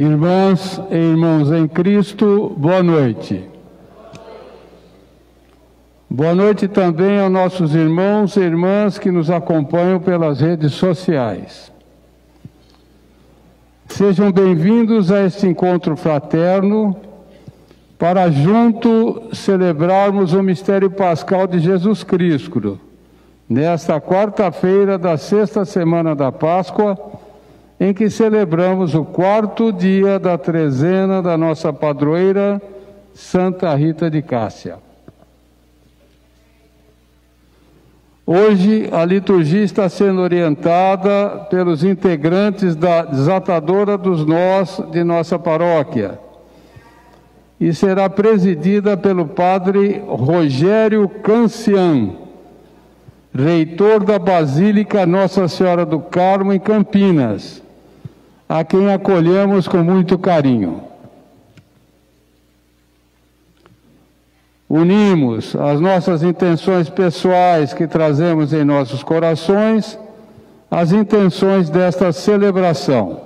Irmãs e irmãos em Cristo, boa noite. Boa noite também aos nossos irmãos e irmãs que nos acompanham pelas redes sociais. Sejam bem-vindos a este encontro fraterno para junto celebrarmos o mistério pascal de Jesus Cristo, nesta quarta-feira da sexta semana da Páscoa, em que celebramos o quarto dia da trezena da nossa padroeira, Santa Rita de Cássia. Hoje, a liturgia está sendo orientada pelos integrantes da Desatadora dos Nós de nossa paróquia e será presidida pelo padre Rogério Cancian, reitor da Basílica Nossa Senhora do Carmo, em Campinas, a quem acolhemos com muito carinho. Unimos as nossas intenções pessoais que trazemos em nossos corações às intenções desta celebração.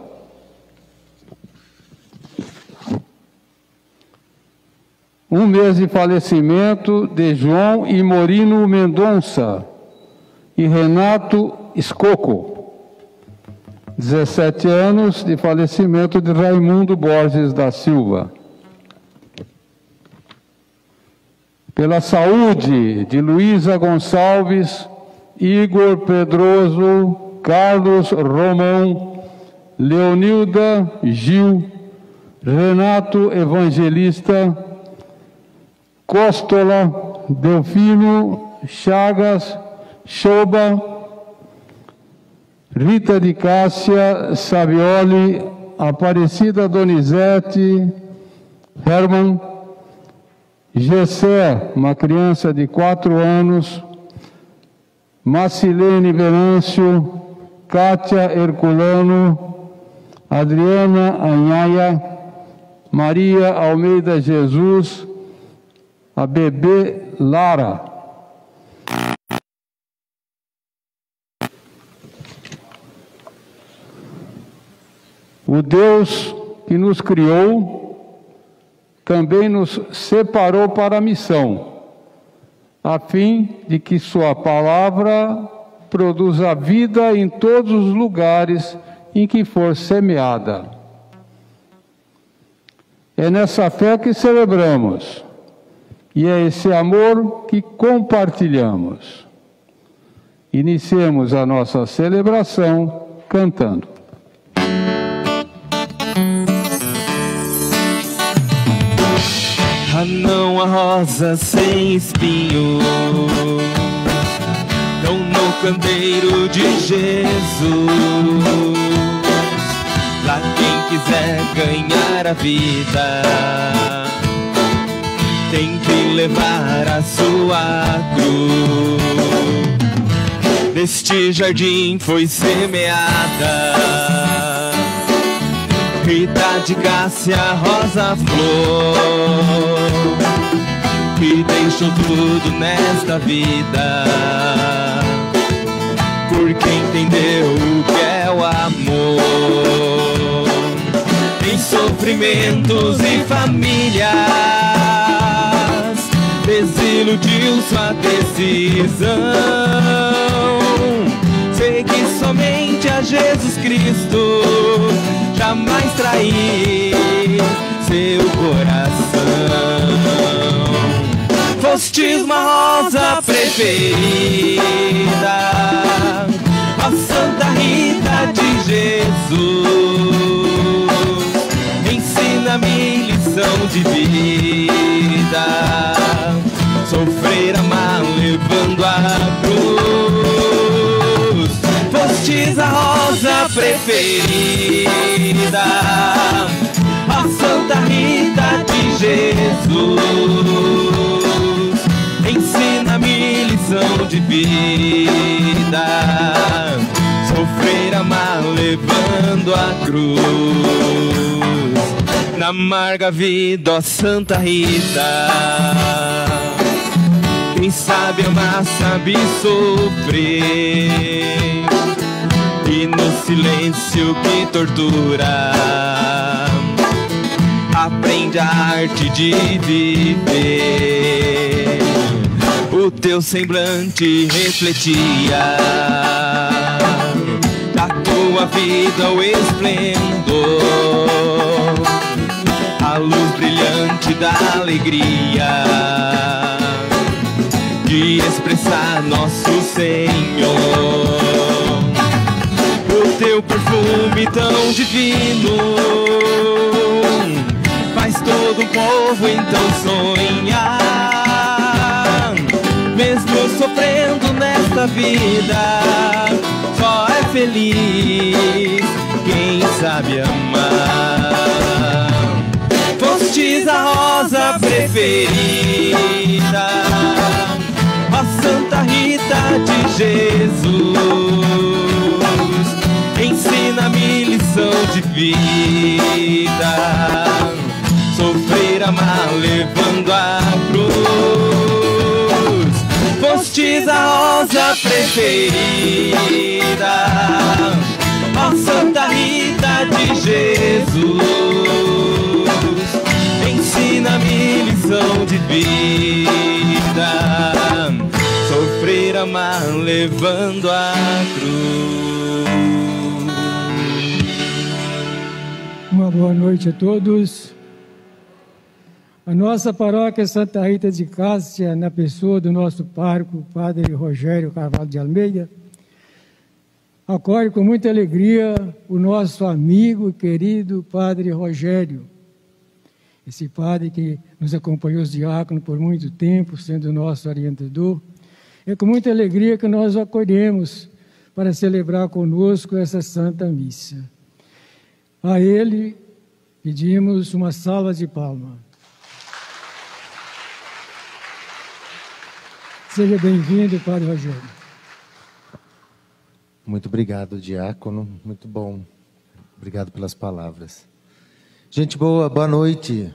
Um mês de falecimento de João e Morino Mendonça e Renato Escoco. 17 anos de falecimento de Raimundo Borges da Silva. Pela saúde de Luísa Gonçalves, Igor Pedroso, Carlos Romão, Leonilda Gil, Renato Evangelista, Costola, Delfino Chagas, Choba, Rita de Cássia, Savioli, Aparecida Donizete, Herman, Gessé, uma criança de 4 anos, Macilene Venâncio, Kátia Herculano, Adriana Anhaia, Maria Almeida Jesus, a bebê Lara. O Deus que nos criou também nos separou para a missão, a fim de que sua palavra produza vida em todos os lugares em que for semeada. É nessa fé que celebramos, e é esse amor que compartilhamos. Iniciemos a nossa celebração cantando. Não há rosa sem espinho, não no candeeiro de Jesus. Lá quem quiser ganhar a vida tem que levar a sua cruz. Neste jardim foi semeada Rita de Cássia, rosa flor, que deixou tudo nesta vida, porque entendeu o que é o amor. Em sofrimentos e famílias, desiludiu sua decisão. Segui somente a Jesus Cristo, jamais trair seu coração. Fostes uma rosa preferida, a Santa Rita de Jesus. Ensina-me lição de vida, sofrer, amar, levando a cruz. Fostes a rosa preferida, a Santa Rita de Jesus. Ensina-me lição de vida, sofrer, amar, levando a cruz. Na amarga vida, ó Santa Rita, quem sabe amar sabe sofrer, e no silêncio que tortura aprende a arte de viver. O teu semblante refletia da tua vida o esplendor, a luz brilhante da alegria de expressar nosso Senhor. O teu perfume tão divino faz todo o povo então sonhar. Mesmo sofrendo nesta vida, só é feliz quem sabe amar. Fostes a rosa preferida, a Santa Rita de Jesus, ensina-me lição de vida, sofrer, amar, levando a cruz. Fostes a rosa preferida, a Santa Rita de Jesus, ensina-me lição de vida, sofrer, amar, levando a cruz. Uma boa noite a todos. A nossa paróquia Santa Rita de Cássia, na pessoa do nosso pároco, Padre Rogério Carvalho de Almeida, acolhe com muita alegria o nosso amigo e querido Padre Rogério. Esse padre que nos acompanhou os diáconos por muito tempo, sendo nosso orientador. É com muita alegria que nós o acolhemos para celebrar conosco essa Santa Missa. A ele pedimos uma salva de palmas. Seja bem-vindo, Padre Rogério. Muito obrigado, diácono. Muito bom. Obrigado pelas palavras. Gente boa, boa noite.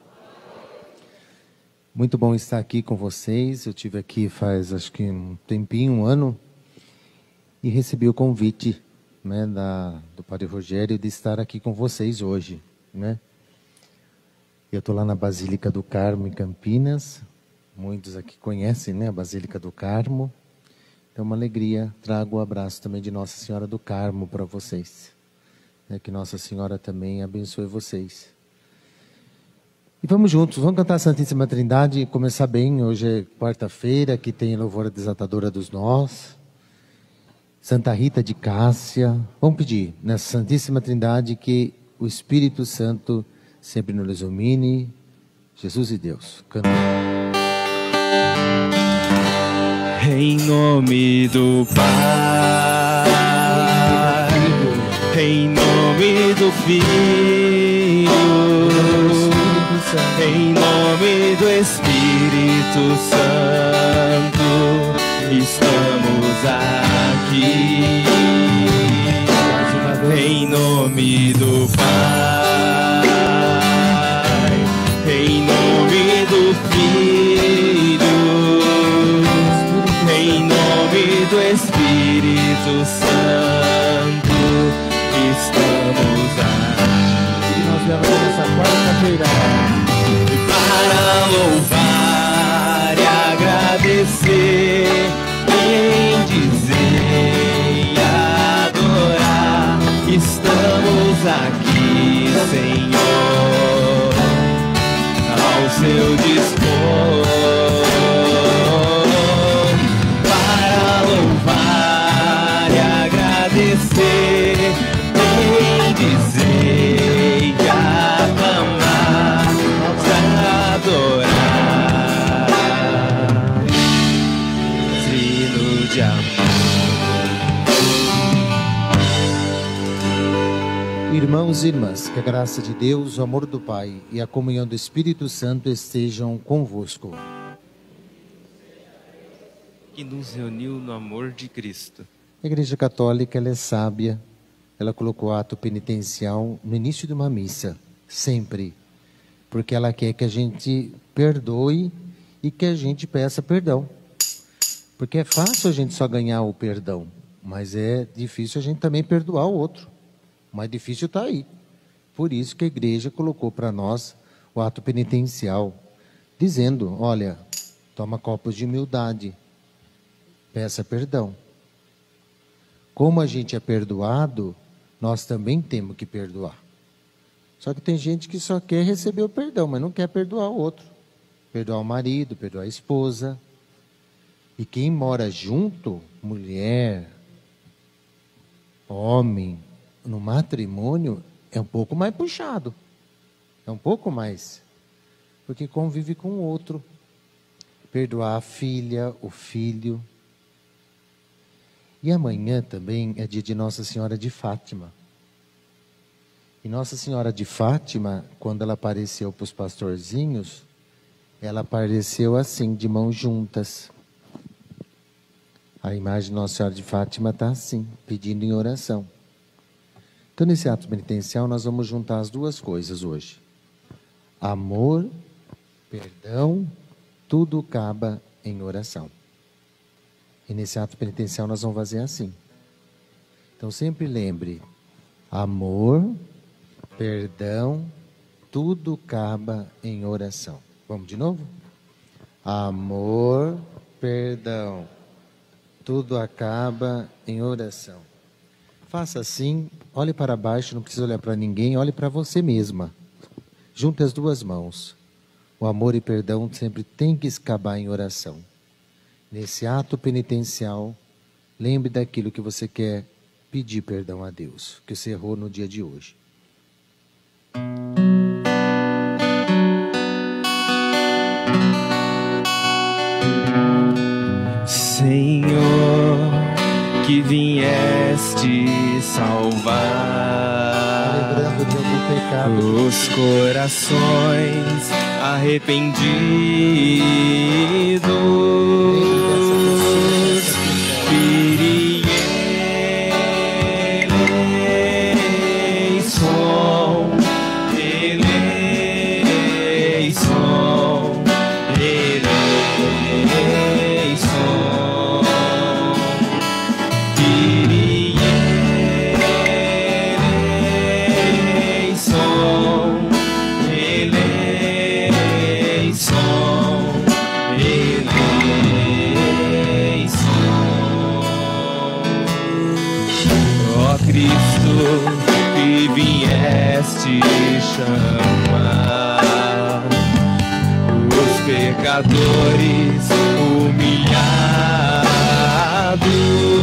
Muito bom estar aqui com vocês. Eu estive aqui faz, acho que um tempinho, um ano, e recebi o convite, né, do Padre Rogério de estar aqui com vocês hoje, né? Eu estou lá na Basílica do Carmo, em Campinas. Muitos aqui conhecem, né, a Basílica do Carmo. É uma alegria. Trago o abraço também de Nossa Senhora do Carmo para vocês. Que Nossa Senhora também abençoe vocês. E vamos juntos, vamos cantar a Santíssima Trindade e começar bem. Hoje é quarta-feira, que tem louvor a Desatadora dos Nós. Santa Rita de Cássia. Vamos pedir nessa Santíssima Trindade que o Espírito Santo sempre nos ilumine. Jesus e Deus. Canta. Em nome do Pai, em nome do Filho, em nome do Espírito Santo, estamos aqui. Em nome do Pai, em nome do Filho, em nome do Espírito Santo, estamos aqui. Nós levamos essa quarta-feira para louvar e agradecer, bendizer e adorar. Estamos aqui, Senhor, ao seu dispor. Bendizer e aclamar, adorar, trino de amor. Irmãos e irmãs, que a graça de Deus, o amor do Pai e a comunhão do Espírito Santo estejam convosco. Que nos reuniu no amor de Cristo. A Igreja Católica, ela é sábia. Ela colocou o ato penitencial no início de uma missa, sempre. Porque ela quer que a gente perdoe e que a gente peça perdão. Porque é fácil a gente só ganhar o perdão, mas é difícil a gente também perdoar o outro. O mais difícil está aí. Por isso que a igreja colocou para nós o ato penitencial, dizendo, olha, toma copos de humildade, peça perdão. Como a gente é perdoado, nós também temos que perdoar. Só que tem gente que só quer receber o perdão, mas não quer perdoar o outro. Perdoar o marido, perdoar a esposa. E quem mora junto, mulher, homem, no matrimônio, é um pouco mais puxado. É um pouco mais. Porque convive com o outro. Perdoar a filha, o filho. E amanhã também é dia de Nossa Senhora de Fátima. E Nossa Senhora de Fátima, quando ela apareceu para os pastorzinhos, ela apareceu assim, de mãos juntas. A imagem de Nossa Senhora de Fátima está assim, pedindo em oração. Então, nesse ato penitencial, nós vamos juntar as duas coisas hoje. Amor, perdão, tudo acaba em oração. E nesse ato penitencial nós vamos fazer assim. Então, sempre lembre, amor, perdão, tudo acaba em oração. Vamos de novo? Amor, perdão, tudo acaba em oração. Faça assim, olhe para baixo, não precisa olhar para ninguém, olhe para você mesma. Junte as duas mãos. O amor e perdão sempre tem que acabar em oração. Nesse ato penitencial, lembre daquilo que você quer pedir perdão a Deus, que você errou no dia de hoje. Senhor, que vieste salvar Lembrando de algum pecado, os corações arrependidos. Kyrie eleison, eleison, eleison. Kyrie eleison, ó Cristo, que vieste chamar os pecadores humilhados.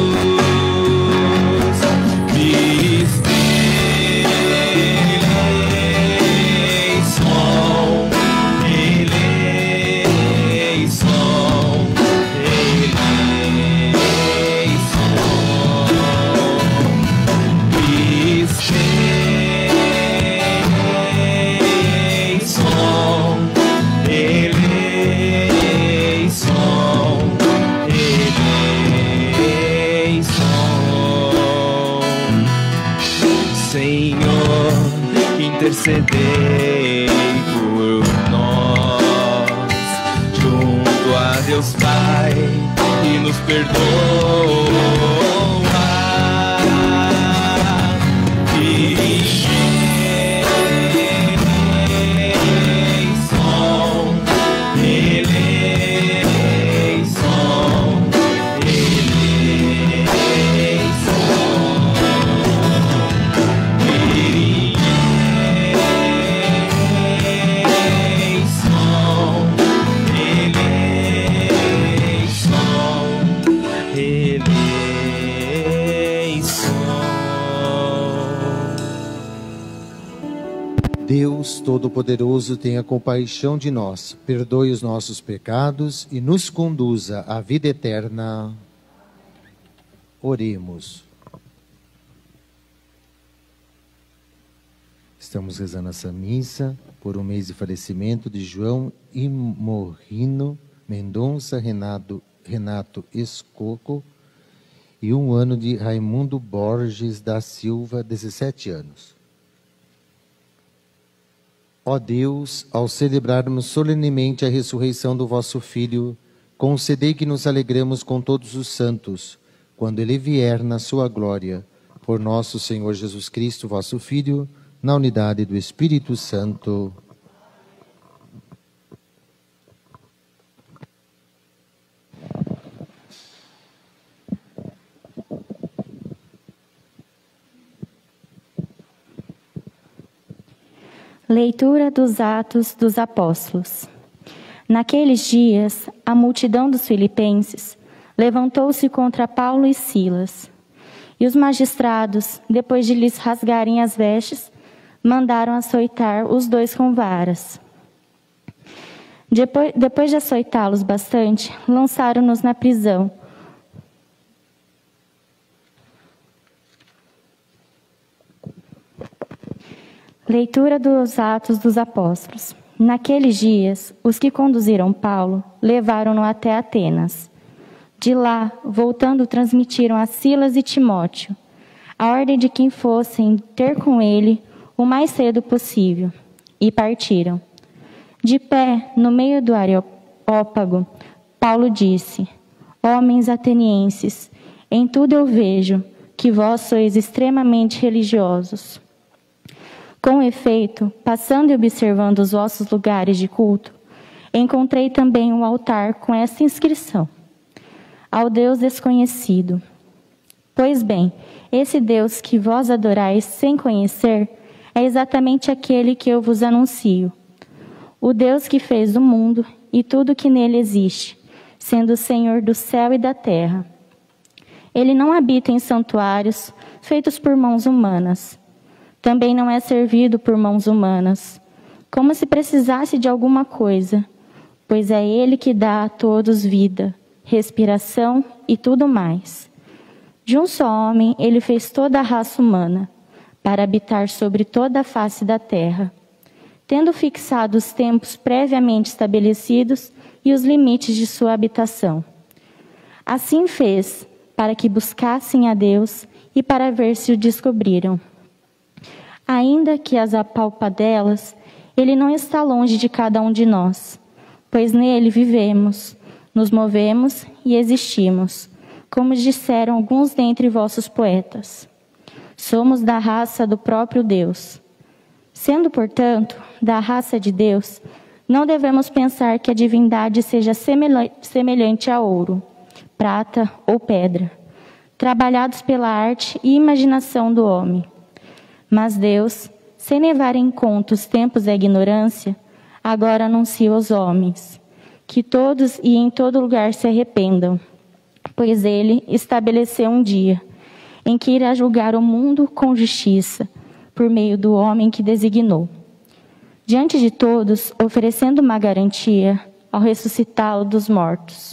Senhor, intercedei por nós, junto a Deus Pai, e nos perdoa. Deus Todo-Poderoso, tenha compaixão de nós, perdoe os nossos pecados e nos conduza à vida eterna. Oremos. Estamos rezando essa missa por um mês de falecimento de João Imorrino Mendonça Renato Escoco e um ano de Raimundo Borges da Silva, 17 anos. Ó Deus, ao celebrarmos solenemente a ressurreição do vosso Filho, concedei que nos alegremos com todos os santos, quando ele vier na sua glória. Por nosso Senhor Jesus Cristo, vosso Filho, na unidade do Espírito Santo. Leitura dos Atos dos Apóstolos. Naqueles dias, a multidão dos filipenses levantou-se contra Paulo e Silas. E os magistrados, depois de lhes rasgarem as vestes, mandaram açoitar os dois com varas. Depois de açoitá-los bastante, lançaram-nos na prisão. Leitura dos Atos dos Apóstolos. Naqueles dias, os que conduziram Paulo levaram-no até Atenas. De lá, voltando, transmitiram a Silas e Timóteo a ordem de que fossem ter com ele o mais cedo possível, e partiram. De pé, no meio do Areópago, Paulo disse: Homens atenienses, em tudo eu vejo que vós sois extremamente religiosos. Com efeito, passando e observando os vossos lugares de culto, encontrei também um altar com esta inscrição: Ao Deus desconhecido. Pois bem, esse Deus que vós adorais sem conhecer é exatamente aquele que eu vos anuncio. O Deus que fez o mundo e tudo que nele existe, sendo o Senhor do céu e da terra. Ele não habita em santuários feitos por mãos humanas. Também não é servido por mãos humanas, como se precisasse de alguma coisa, pois é Ele que dá a todos vida, respiração e tudo mais. De um só homem, Ele fez toda a raça humana, para habitar sobre toda a face da terra, tendo fixado os tempos previamente estabelecidos e os limites de sua habitação. Assim fez, para que buscassem a Deus e para ver se o descobriram. Ainda que as apalpadelas, Ele não está longe de cada um de nós, pois nele vivemos, nos movemos e existimos, como disseram alguns dentre vossos poetas. Somos da raça do próprio Deus. Sendo, portanto, da raça de Deus, não devemos pensar que a divindade seja semelhante a ouro, prata ou pedra, trabalhados pela arte e imaginação do homem. Mas Deus, sem levar em conta os tempos da ignorância, agora anuncia aos homens que todos e em todo lugar se arrependam, pois Ele estabeleceu um dia em que irá julgar o mundo com justiça, por meio do homem que designou. Diante de todos, oferecendo uma garantia ao ressuscitá-lo dos mortos.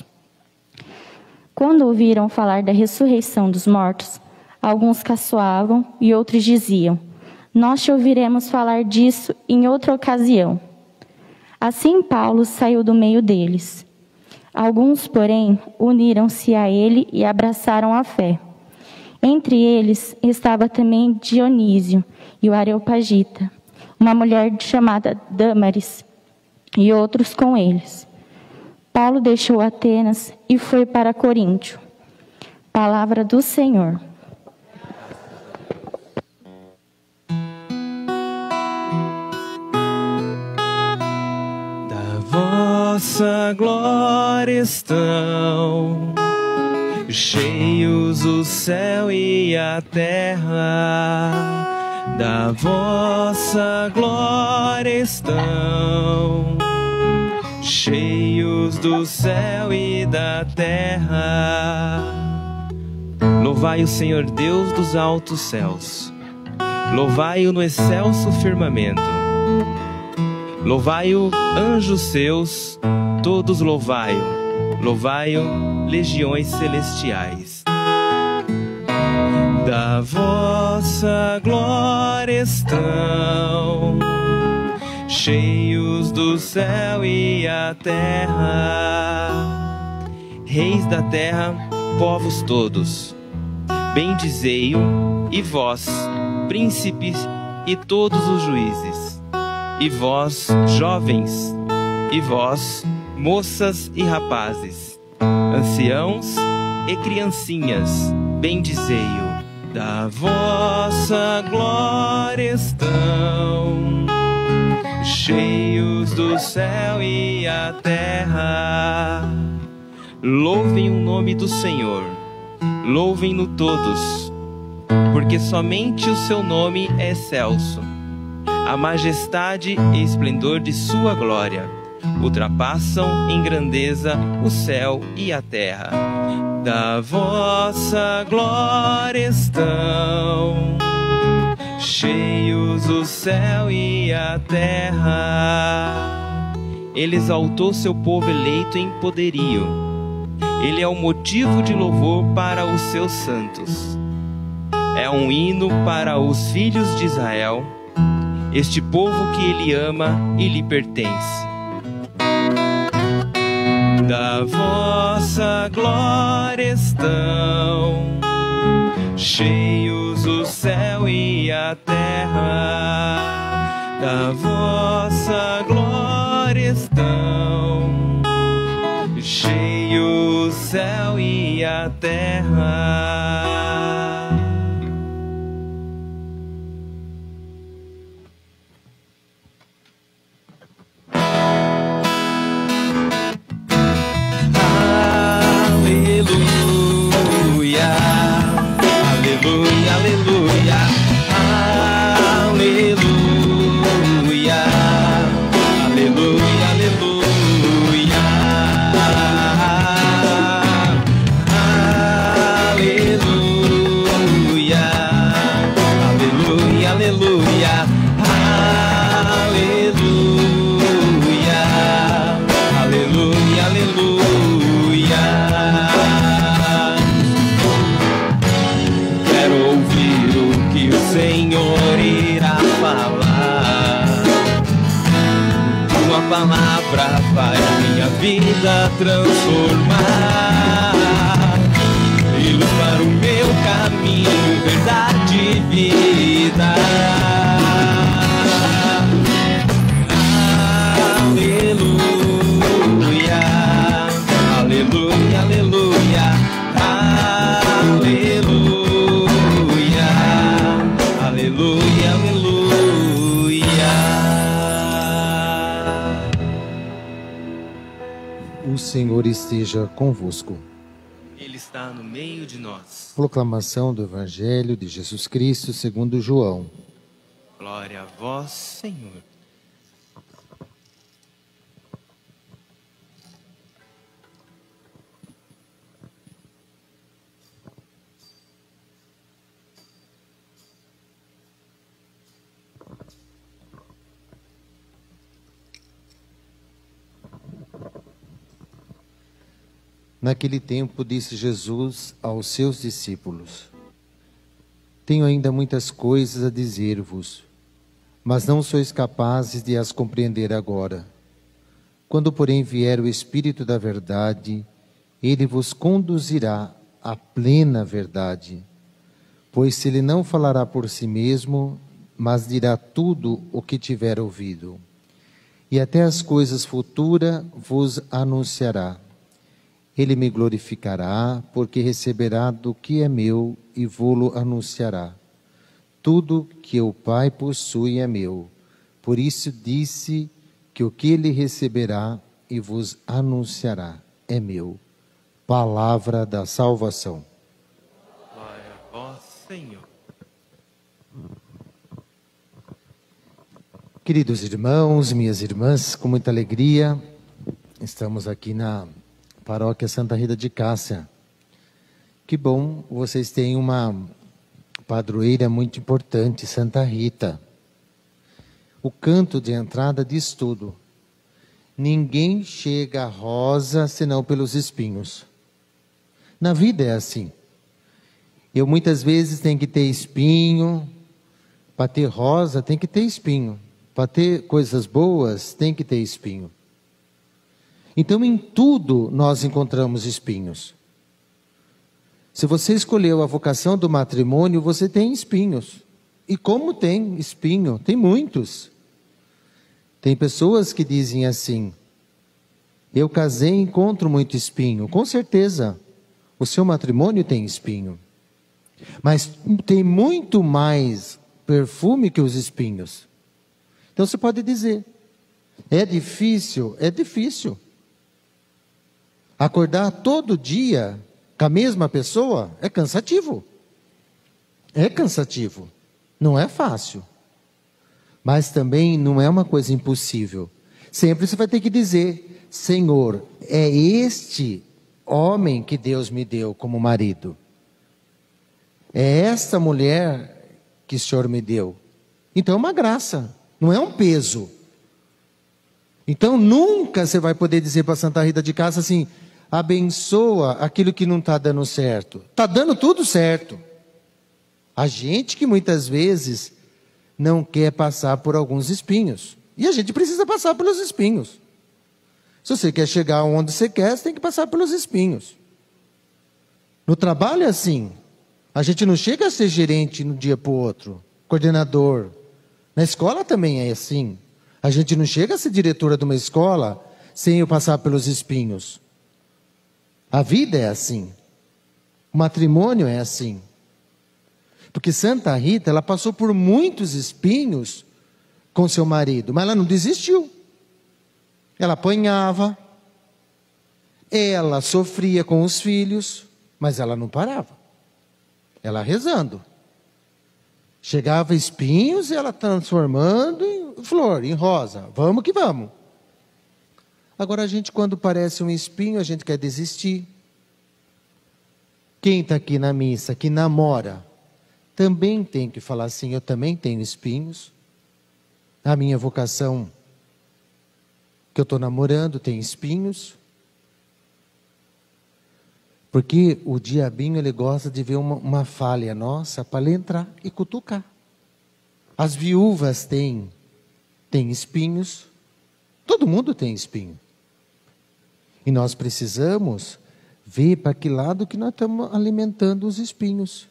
Quando ouviram falar da ressurreição dos mortos, alguns caçoavam e outros diziam: Nós te ouviremos falar disso em outra ocasião. Assim Paulo saiu do meio deles. Alguns, porém, uniram-se a ele e abraçaram a fé. Entre eles estava também Dionísio e o Areopagita, uma mulher chamada Dâmaris, e outros com eles. Paulo deixou Atenas e foi para Coríntio. Palavra do Senhor. Vossa glória estão cheios o céu e a terra, da vossa glória estão cheios do céu e da terra. Louvai o Senhor Deus dos altos céus, louvai-o no excelso firmamento. Louvai-o, anjos seus, todos louvai-o, louvai-o, legiões celestiais. Da vossa glória estão cheios do céu e a terra. Reis da terra, povos todos, bendizei-o, e vós, príncipes e todos os juízes. E vós, jovens, e vós, moças e rapazes, anciãos e criancinhas, bendizei-o. Da vossa glória estão cheios do céu e a terra. Louvem o nome do Senhor, louvem-no todos, porque somente o seu nome é excelso. A majestade e esplendor de sua glória ultrapassam em grandeza o céu e a terra. Da vossa glória estão cheios o céu e a terra. Ele exaltou seu povo eleito em poderio. Ele é o motivo de louvor para os seus santos. É um hino para os filhos de Israel, este povo que ele ama e lhe pertence. Da vossa glória estão cheios o céu e a terra. Da vossa glória estão cheios o céu e a terra. Aleluia, aleluia, aleluia, aleluia, aleluia, aleluia, aleluia, aleluia, aleluia, aleluia, aleluia. Senhor irá falar, tua palavra vai minha vida transformar, e luz para o meu caminho, verdade e vida. Aleluia, aleluia, aleluia, aleluia. Aleluia, aleluia. O Senhor esteja convosco. Ele está no meio de nós. Proclamação do Evangelho de Jesus Cristo segundo João. Glória a vós, Senhor. Naquele tempo disse Jesus aos seus discípulos: Tenho ainda muitas coisas a dizer-vos, mas não sois capazes de as compreender agora. Quando, porém, vier o Espírito da verdade, ele vos conduzirá à plena verdade. Pois ele não falará por si mesmo, mas dirá tudo o que tiver ouvido. E até as coisas futuras vos anunciará. Ele me glorificará, porque receberá do que é meu e vô-lo anunciará. Tudo que o Pai possui é meu. Por isso disse que o que ele receberá e vos anunciará é meu. Palavra da salvação. Glória a vós, Senhor. Queridos irmãos, minhas irmãs, com muita alegria, estamos aqui na Paróquia Santa Rita de Cássia. Que bom, vocês têm uma padroeira muito importante, Santa Rita. O canto de entrada diz tudo. Ninguém chega à rosa senão pelos espinhos. Na vida é assim. Eu muitas vezes tenho que ter espinho. Para ter rosa tem que ter espinho. Para ter coisas boas tem que ter espinho. Então, em tudo nós encontramos espinhos. Se você escolheu a vocação do matrimônio, você tem espinhos. E como tem espinho? Tem muitos. Tem pessoas que dizem assim: eu casei e encontro muito espinho. Com certeza, o seu matrimônio tem espinho. Mas tem muito mais perfume que os espinhos. Então você pode dizer, é difícil? É difícil. Acordar todo dia com a mesma pessoa é cansativo. É cansativo. Não é fácil. Mas também não é uma coisa impossível. Sempre você vai ter que dizer, Senhor, é este homem que Deus me deu como marido. É esta mulher que o Senhor me deu. Então é uma graça, não é um peso. Então nunca você vai poder dizer para Santa Rita de Cássia assim, abençoa aquilo que não está dando certo. Está dando tudo certo. A gente que muitas vezes não quer passar por alguns espinhos. E a gente precisa passar pelos espinhos. Se você quer chegar onde você quer, você tem que passar pelos espinhos. No trabalho é assim. A gente não chega a ser gerente de um dia para o outro, coordenador. Na escola também é assim. A gente não chega a ser diretora de uma escola sem eu passar pelos espinhos. A vida é assim. O matrimônio é assim. Porque Santa Rita, ela passou por muitos espinhos com seu marido, mas ela não desistiu. Ela apanhava, ela sofria com os filhos, mas ela não parava. Ela rezando. Chegava espinhos e ela transformando em flor, em rosa. Vamos que vamos. Agora a gente, quando parece um espinho, a gente quer desistir. Quem está aqui na missa, que namora, também tem que falar assim, eu também tenho espinhos. A minha vocação que eu estou namorando tem espinhos. Porque o diabinho, ele gosta de ver uma falha nossa para ele entrar e cutucar. As viúvas têm espinhos. Todo mundo tem espinho. E nós precisamos ver para que lado que nós estamos alimentando os espinhos.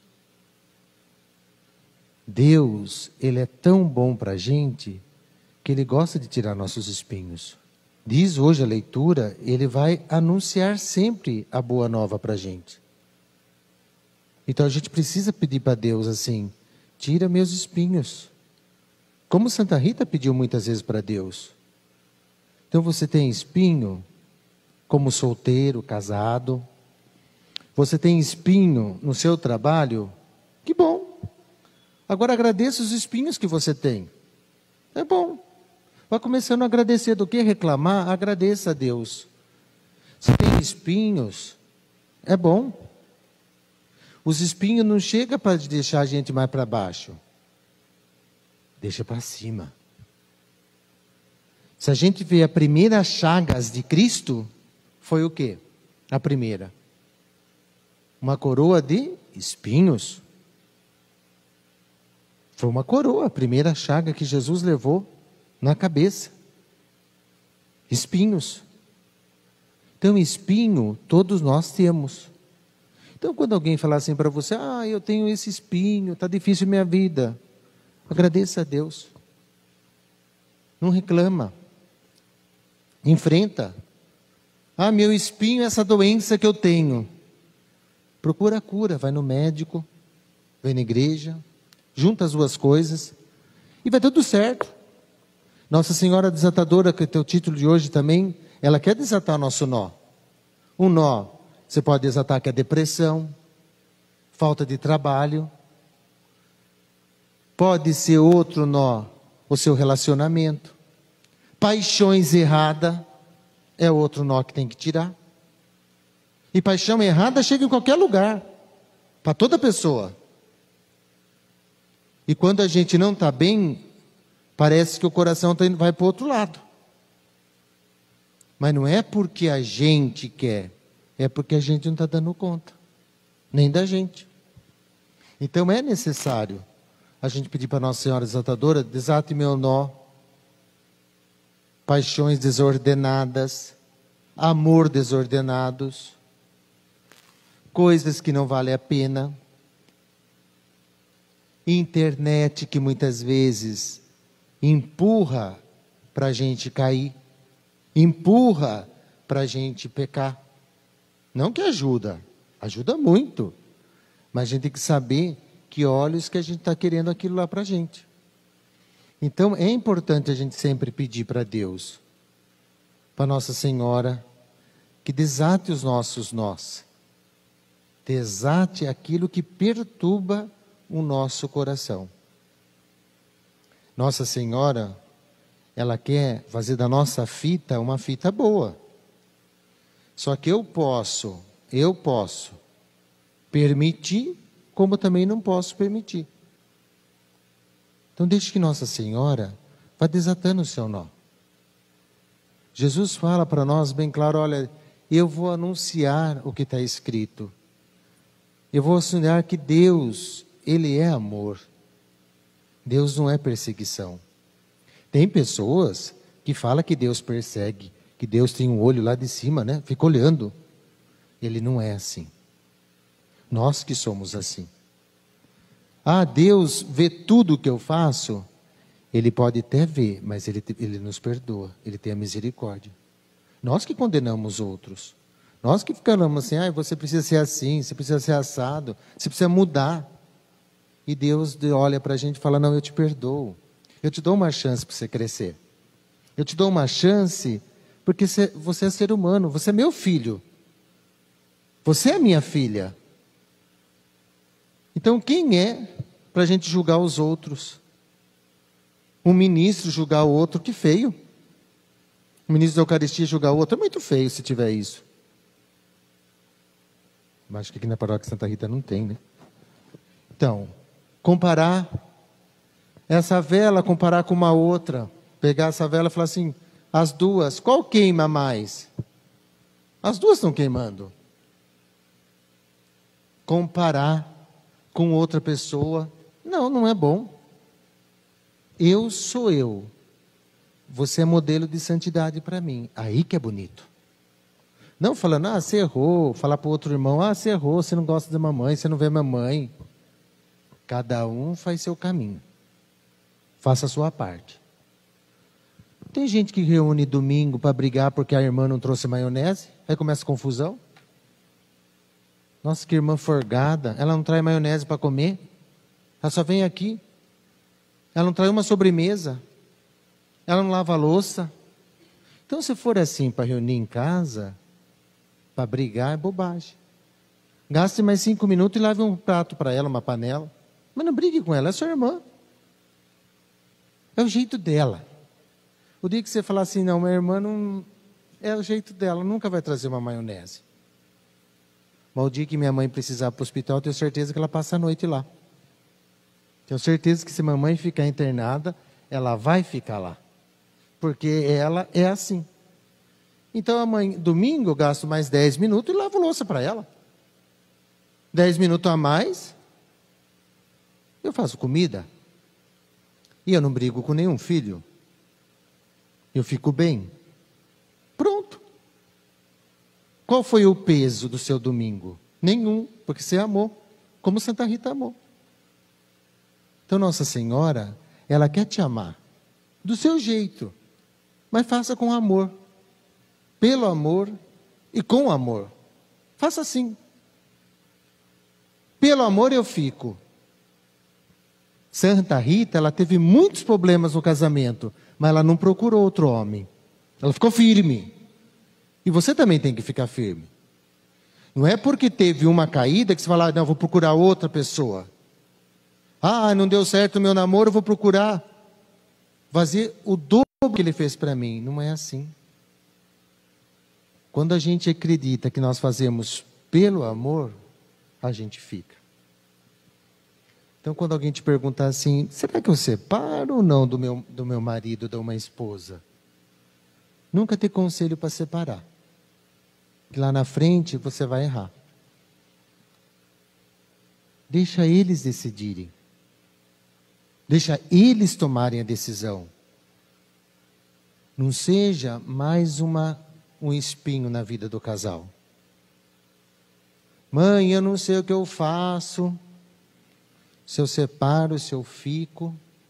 Deus, Ele é tão bom para a gente que Ele gosta de tirar nossos espinhos. Diz hoje a leitura, Ele vai anunciar sempre a boa nova para a gente. Então a gente precisa pedir para Deus assim, tira meus espinhos. Como Santa Rita pediu muitas vezes para Deus. Então você tem espinho como solteiro, casado. Você tem espinho no seu trabalho? Que bom. Agora agradeça os espinhos que você tem. É bom. Vai começando a agradecer. Do que reclamar, agradeça a Deus. Se tem espinhos, é bom. Os espinhos não chegam para deixar a gente mais para baixo. Deixa para cima. Se a gente vê a primeira chagas de Cristo, foi o quê? A primeira. Uma coroa de espinhos. Foi uma coroa, a primeira chaga que Jesus levou na cabeça. Espinhos. Então, espinho, todos nós temos. Então, quando alguém falar assim para você, eu tenho esse espinho, está difícil minha vida. Agradeça a Deus. Não reclama. Enfrenta. Meu espinho é essa doença que eu tenho. Procura a cura, vai no médico, vai na igreja, junta as duas coisas e vai tudo certo. Nossa Senhora Desatadora, que é o título de hoje também, ela quer desatar nosso nó. Um nó, você pode desatar que é depressão, falta de trabalho. Pode ser outro nó, o seu relacionamento. Paixões erradas é outro nó que tem que tirar. E paixão errada chega em qualquer lugar, para toda pessoa. E quando a gente não está bem, parece que o coração vai para o outro lado. Mas não é porque a gente quer, é porque a gente não está dando conta, nem da gente. Então é necessário a gente pedir para Nossa Senhora Desatadora, desate meu nó, paixões desordenadas, amor desordenados, coisas que não valem a pena, internet que muitas vezes empurra para a gente cair, empurra para a gente pecar. Não que ajuda, ajuda muito, Mas a gente tem que saber que olhos que a gente está querendo aquilo lá para a gente. Então, é importante a gente sempre pedir para Deus, para Nossa Senhora, que desate os nossos nós. Desate aquilo que perturba o nosso coração. Nossa Senhora, ela quer fazer da nossa fita uma fita boa. Só que eu posso permitir, como também não posso permitir. Então deixe que Nossa Senhora vá desatando o seu nó. Jesus fala para nós bem claro, olha, eu vou anunciar o que está escrito. Eu vou anunciar que Deus, Ele é amor. Deus não é perseguição. Tem pessoas que falam que Deus persegue, que Deus tem um olho lá de cima, né? Fica olhando. Ele não é assim. Nós que somos assim. Ah, Deus vê tudo o que eu faço? Ele pode até ver, mas Ele nos perdoa. Ele tem a misericórdia. Nós que condenamos outros. Nós que ficamos assim, ah, você precisa ser assim, você precisa ser assado, você precisa mudar. E Deus olha para a gente e fala, não, eu te perdoo. Eu te dou uma chance para você crescer. Eu te dou uma chance porque você é ser humano, você é meu filho. Você é minha filha. Então quem é para a gente julgar os outros? Um ministro julgar o outro, que feio. Um ministro da Eucaristia julgar o outro, é muito feio se tiver isso. Mas acho que aqui na paróquia Santa Rita não tem, né? Então, comparar essa vela, comparar com uma outra. Pegar essa vela e falar assim, as duas, qual queima mais? As duas estão queimando. Comparar com outra pessoa, não é bom. Eu sou eu. Você é modelo de santidade para mim. Aí que é bonito. Não falando, você errou. Falar para o outro irmão, você errou, você não gosta da mamãe, você não vê a mamãe. Cada um faz seu caminho. Faça a sua parte. Tem gente que reúne domingo para brigar porque a irmã não trouxe maionese. Aí começa a confusão. Nossa, que irmã forgada. Ela não traz maionese para comer. Ela só vem aqui. Ela não traz uma sobremesa. Ela não lava a louça. Então, se for assim para reunir em casa, para brigar, é bobagem. Gaste mais 5 minutos e lave um prato para ela, uma panela. Mas não brigue com ela, é sua irmã. É o jeito dela. O dia que você falar assim, não, minha irmã não... É o jeito dela, nunca vai trazer uma maionese. Mas o dia que minha mãe precisar para o hospital, eu tenho certeza que ela passa a noite lá. Tenho certeza que se mamãe ficar internada, ela vai ficar lá. Porque ela é assim. Então, domingo eu gasto mais 10 minutos e lavo louça para ela. 10 minutos a mais, eu faço comida. E eu não brigo com nenhum filho. Eu fico bem. Pronto. Qual foi o peso do seu domingo? Nenhum, porque você amou, como Santa Rita amou. Então Nossa Senhora, ela quer te amar, do seu jeito, mas faça com amor, pelo amor e com amor. Faça assim. Pelo amor eu fico. Santa Rita, ela teve muitos problemas no casamento, mas ela não procurou outro homem. Ela ficou firme. E você também tem que ficar firme. Não é porque teve uma caída que você fala, não, vou procurar outra pessoa. Não deu certo o meu namoro, eu vou procurar fazer o dobro que ele fez para mim. Não é assim. Quando a gente acredita que nós fazemos pelo amor, a gente fica. Então, quando alguém te perguntar assim, será que eu separo ou não do meu marido, de uma esposa? Nunca ter conselho para separar. Que lá na frente você vai errar. Deixa eles decidirem. Deixa eles tomarem a decisão. Não seja mais um espinho na vida do casal. Mãe, eu não sei o que eu faço. Se eu separo, se eu fico.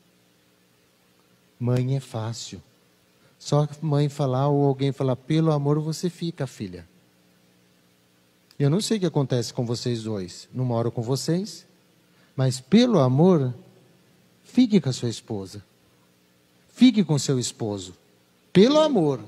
Mãe é fácil. Só mãe falar ou alguém falar, pelo amor você fica, filha. Eu não sei o que acontece com vocês dois. Não moro com vocês. Mas pelo amor, fique com a sua esposa. Fique com seu esposo. Pelo amor.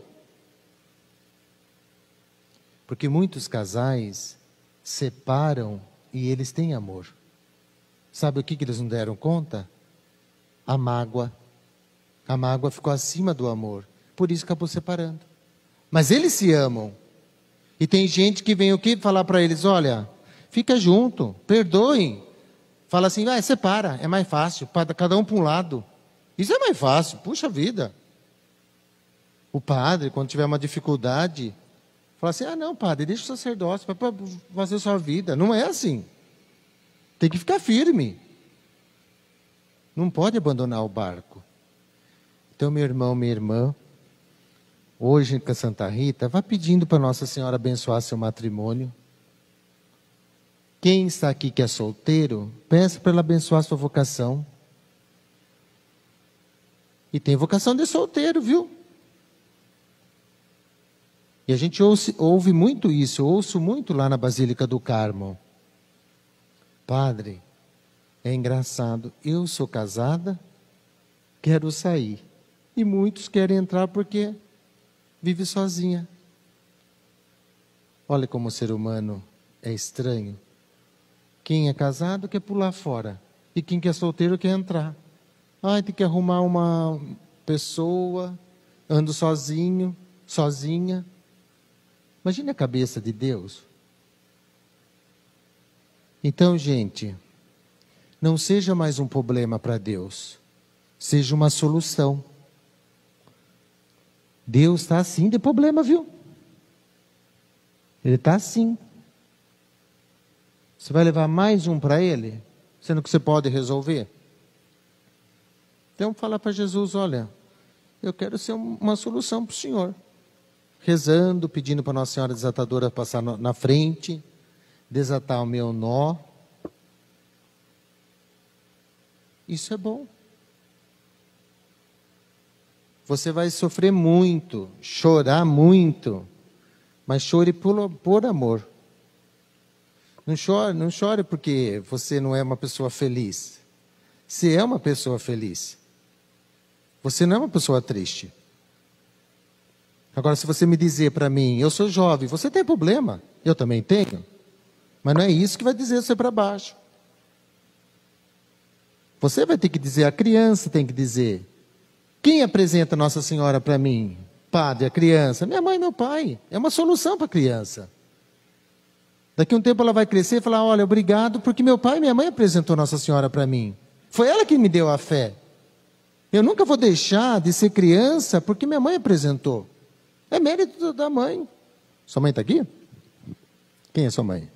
Porque muitos casais separam e eles têm amor. Sabe o que eles não deram conta? A mágoa. A mágoa ficou acima do amor. Por isso acabou separando. Mas eles se amam. E tem gente que vem o quê? Falar para eles, olha, fica junto, perdoem. Fala assim, separa, é mais fácil, cada um para um lado. Isso é mais fácil, puxa vida. O padre, quando tiver uma dificuldade, fala assim, não, padre, deixa o sacerdócio, vai fazer a sua vida. Não é assim. Tem que ficar firme. Não pode abandonar o barco. Então, meu irmão, minha irmã, hoje com a Santa Rita, vá pedindo para Nossa Senhora abençoar seu matrimônio. Quem está aqui que é solteiro, peça para ela abençoar sua vocação. E tem vocação de solteiro, viu? E a gente ouve muito isso, eu ouço muito lá na Basílica do Carmo. Padre, é engraçado, eu sou casada, quero sair. E muitos querem entrar porque vive sozinha. Olha como o ser humano é estranho. Quem é casado quer pular fora. E quem é solteiro quer entrar. Tem que arrumar uma pessoa, ando sozinho, sozinha. Imagine a cabeça de Deus. Então, gente, não seja mais um problema para Deus. Seja uma solução. Deus está assim de problema, viu? Ele está assim. Você vai levar mais um para Ele, sendo que você pode resolver? Então fala para Jesus, olha, eu quero ser uma solução para o Senhor. Rezando, pedindo para Nossa Senhora Desatadora passar na frente, desatar o meu nó. Isso é bom. Você vai sofrer muito, chorar muito, mas chore por amor. Não chore porque você não é uma pessoa feliz. Você é uma pessoa feliz. Você não é uma pessoa triste. Agora, se você me dizer para mim, eu sou jovem, você tem problema, eu também tenho. Mas não é isso que vai dizer você para baixo. Você vai ter que dizer, a criança tem que dizer. Quem apresenta Nossa Senhora para mim? Padre, a criança. Minha mãe e meu pai. É uma solução para a criança. Daqui a um tempo ela vai crescer e falar, olha, obrigado, porque meu pai e minha mãe apresentou Nossa Senhora para mim. Foi ela que me deu a fé. Eu nunca vou deixar de ser criança porque minha mãe apresentou. É mérito da mãe. Sua mãe está aqui? Quem é sua mãe?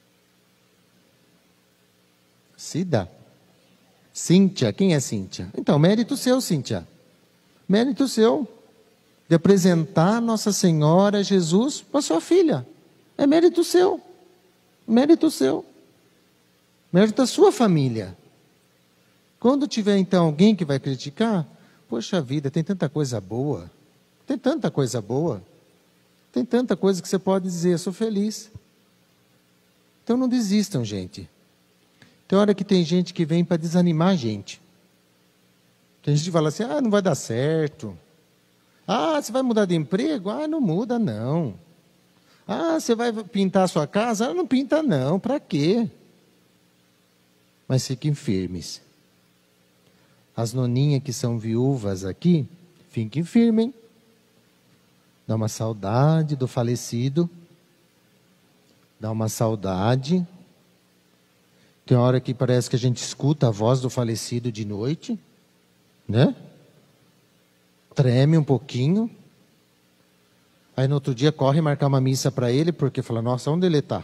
Cida. Cíntia. Quem é Cíntia? Então, mérito seu, Cíntia. Mérito seu. De apresentar Nossa Senhora Jesus para sua filha. É mérito seu. Mérito seu. Mérito da sua família. Quando tiver, então, alguém que vai criticar, poxa vida, tem tanta coisa boa. Tem tanta coisa boa. Tem tanta coisa que você pode dizer, eu sou feliz. Então não desistam, gente. Tem hora que tem gente que vem para desanimar a gente. Tem gente que fala assim, não vai dar certo. Você vai mudar de emprego? Não muda não. Você vai pintar a sua casa? Não pinta não, para quê? Mas fiquem firmes. As noninhas que são viúvas aqui, fiquem firmes, hein? Dá uma saudade do falecido. Dá uma saudade. Tem hora que parece que a gente escuta a voz do falecido de noite, né? Treme um pouquinho. Aí no outro dia corre marcar uma missa para ele, porque fala, nossa, onde ele está?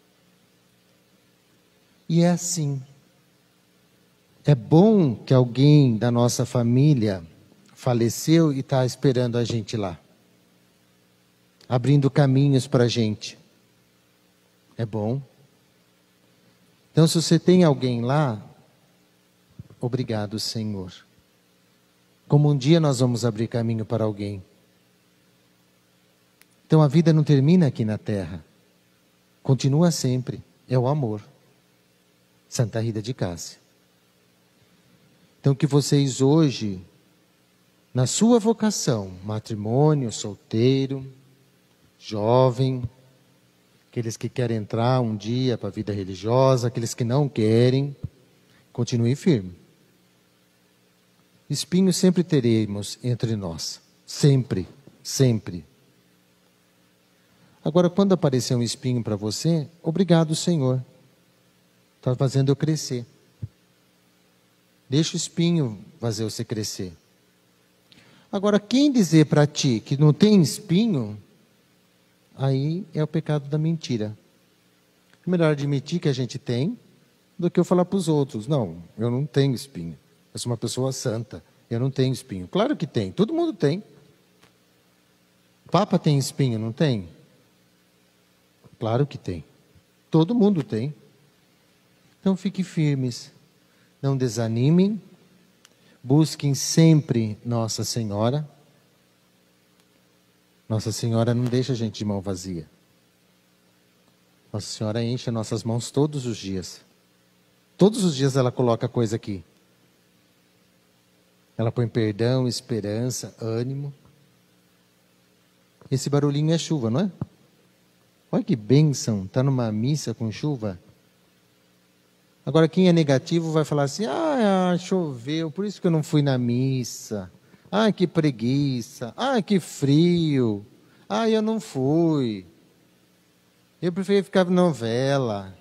E é assim. É bom que alguém da nossa família faleceu e está esperando a gente lá. Abrindo caminhos para a gente. É bom. Então, se você tem alguém lá, obrigado, Senhor. Como um dia nós vamos abrir caminho para alguém. Então, a vida não termina aqui na terra. continua sempre, é o amor. Santa Rita de Cássia. Então que vocês hoje, na sua vocação, matrimônio, solteiro, jovem, aqueles que querem entrar um dia para a vida religiosa, aqueles que não querem, continue firme. Espinhos sempre teremos entre nós. Sempre, sempre. Agora, quando aparecer um espinho para você, obrigado, Senhor. Está fazendo eu crescer. Deixa o espinho fazer você crescer. Agora, quem dizer para ti que não tem espinho, aí é o pecado da mentira. É melhor admitir que a gente tem do que eu falar para os outros. Não, eu não tenho espinho. Eu sou uma pessoa santa. Eu não tenho espinho. Claro que tem. Todo mundo tem. O Papa tem espinho, não tem? Claro que tem. Todo mundo tem. Então fiquem firmes. Não desanimem. Busquem sempre Nossa Senhora. Nossa Senhora não deixa a gente de mão vazia. Nossa Senhora enche nossas mãos todos os dias. Todos os dias ela coloca coisa aqui. Ela põe perdão, esperança, ânimo. Esse barulhinho é chuva, não é? Olha que bênção, está numa missa com chuva. Agora quem é negativo vai falar assim, choveu, por isso que eu não fui na missa. Que preguiça, que frio, eu não fui. Eu preferi ficar na novela.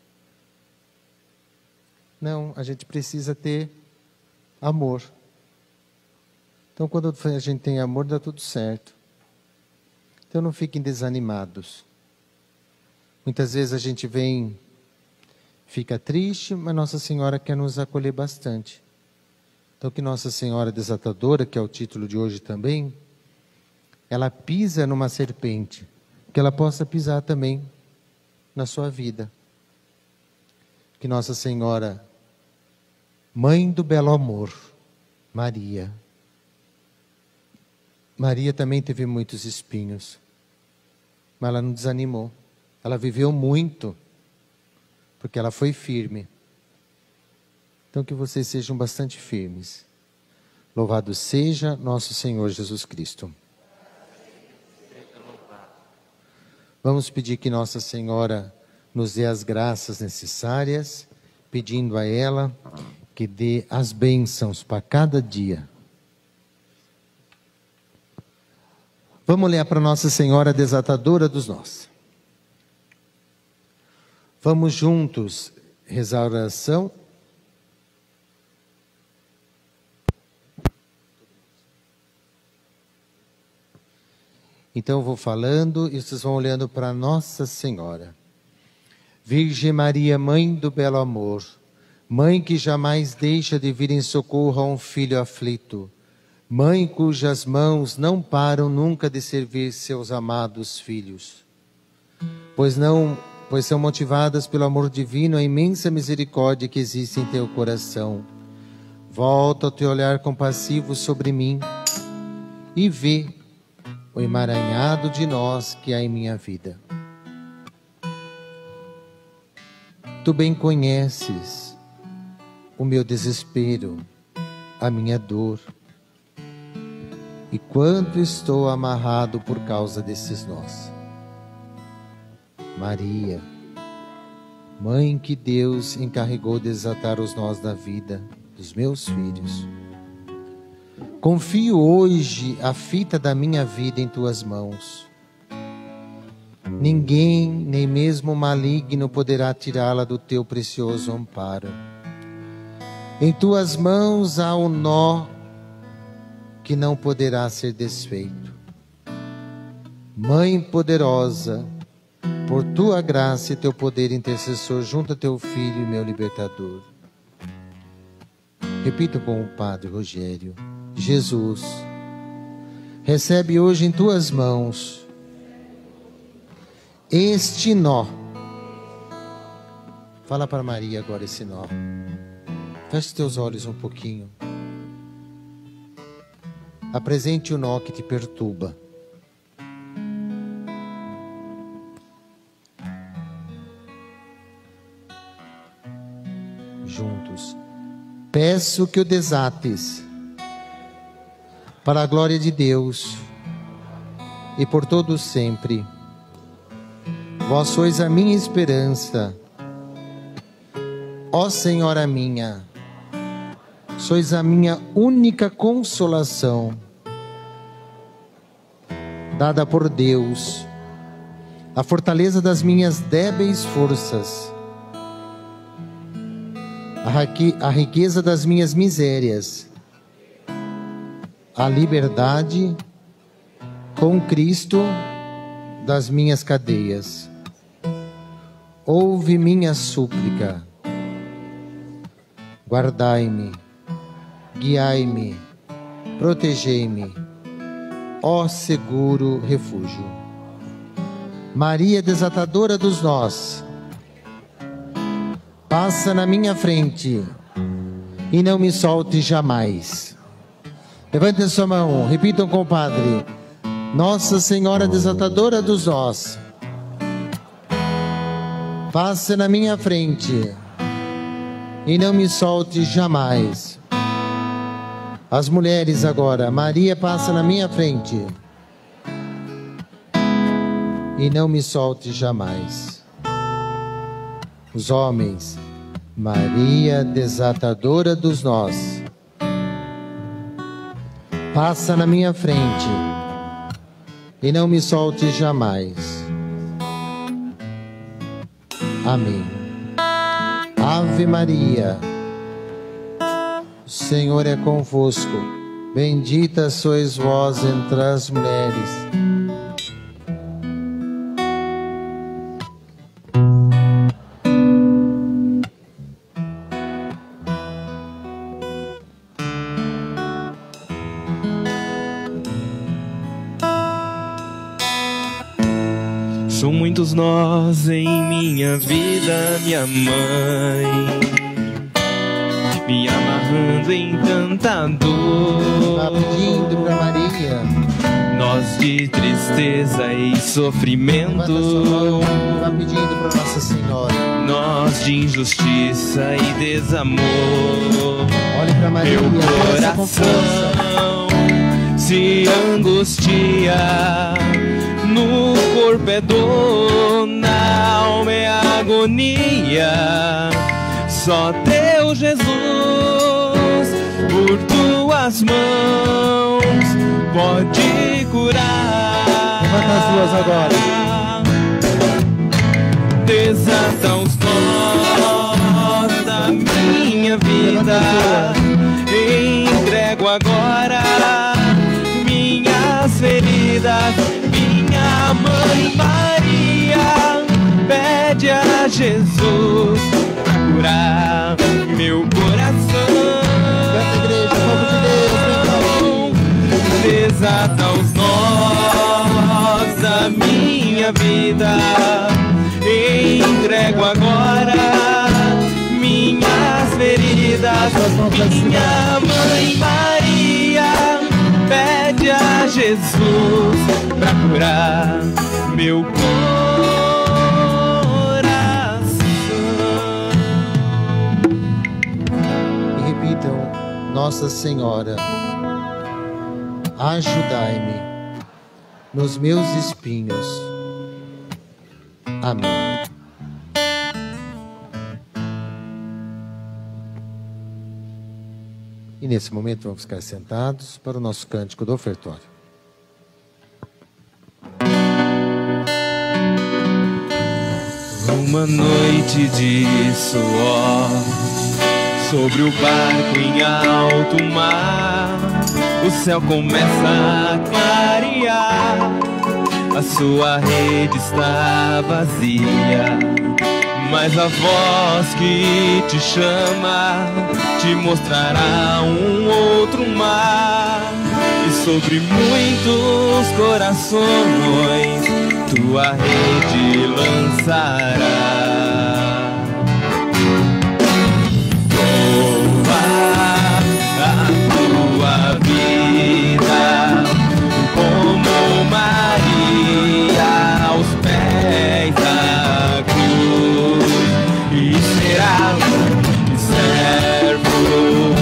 Não, a gente precisa ter amor. Então, quando a gente tem amor, dá tudo certo. Então, não fiquem desanimados. Muitas vezes a gente fica triste, mas Nossa Senhora quer nos acolher bastante. Então, que Nossa Senhora Desatadora, que é o título de hoje também, ela pisa numa serpente, que ela possa pisar também na sua vida. Que Nossa Senhora, Mãe do Belo Amor, Maria também teve muitos espinhos, mas ela não desanimou. Ela viveu muito, porque ela foi firme. Então que vocês sejam bastante firmes. Louvado seja nosso Senhor Jesus Cristo. Vamos pedir que Nossa Senhora nos dê as graças necessárias, pedindo a ela que dê as bênçãos para cada dia. Vamos olhar para Nossa Senhora Desatadora dos Nós. Vamos juntos rezar a oração. Então eu vou falando e vocês vão olhando para Nossa Senhora. Virgem Maria, Mãe do Belo Amor, Mãe que jamais deixa de vir em socorro a um filho aflito, Mãe cujas mãos não param nunca de servir seus amados filhos, pois são motivadas pelo amor divino, a imensa misericórdia que existe em teu coração. Volta o teu olhar compassivo sobre mim e vê o emaranhado de nós que há em minha vida. Tu bem conheces o meu desespero, a minha dor, e quanto estou amarrado por causa desses nós. Maria, Mãe que Deus encarregou de desatar os nós da vida dos meus filhos, confio hoje a fita da minha vida em tuas mãos. Ninguém, nem mesmo o maligno, poderá tirá-la do teu precioso amparo. Em tuas mãos há um nó que não poderá ser desfeito. Mãe poderosa, por tua graça e teu poder intercessor, junto a teu Filho e meu libertador. Repito com o Padre Rogério: Jesus, recebe hoje em tuas mãos este nó. Fala para Maria agora esse nó. Feche teus olhos um pouquinho. Apresente o nó que te perturba. peço que o desates para a glória de Deus e por todos sempre. Vós sois a minha esperança, ó Senhora minha, sois a minha única consolação, dada por Deus, a fortaleza das minhas débeis forças, a riqueza das minhas misérias, a liberdade com Cristo das minhas cadeias. Ouve minha súplica, guardai-me, guiai-me, protegei-me, ó seguro refúgio. Maria, desatadora dos nós, passa na minha frente e não me solte jamais. Levante a sua mão, repitam com o Padre. Nossa Senhora, desatadora dos nós, passa na minha frente e não me solte jamais. As mulheres agora, Maria, passa na minha frente e não me solte jamais. Os homens, Maria, desatadora dos nós, passa na minha frente e não me solte jamais. Amém. Ave Maria, o Senhor é convosco, bendita sois vós entre as mulheres. São muitos nós em minha vida, minha mãe, me amarrando em tanta dor. Tá pedindo pra Maria. Nós de tristeza e sofrimento. Tá pedindo pra Nossa Senhora. Nós de injustiça e desamor. Olhe pra Maria. Meu coração se angustia, no corpo é dor, na alma é agonia. Só teu Jesus, por tuas mãos, pode curar. Levanta as duas agora. Desata os nós da minha vida. Entrego agora minhas feridas. Minha mãe Maria pede a Jesus pra curar meu coração. Igreja, povo de Deus, desata os nós da minha vida. Entrego agora minhas feridas. Minha mãe Maria pede a Jesus pra curar meu coração. E repitam: Nossa Senhora, ajudai-me nos meus espinhos. Amém. E nesse momento vamos ficar sentados para o nosso cântico do ofertório. Uma noite de suor sobre o barco em alto mar, o céu começa a clarear, a sua rede está vazia, mas a voz que te chama te mostrará um outro mar, e sobre muitos corações tua rede lançará. Toma a tua vida como Maria aos pés da cruz, e será servo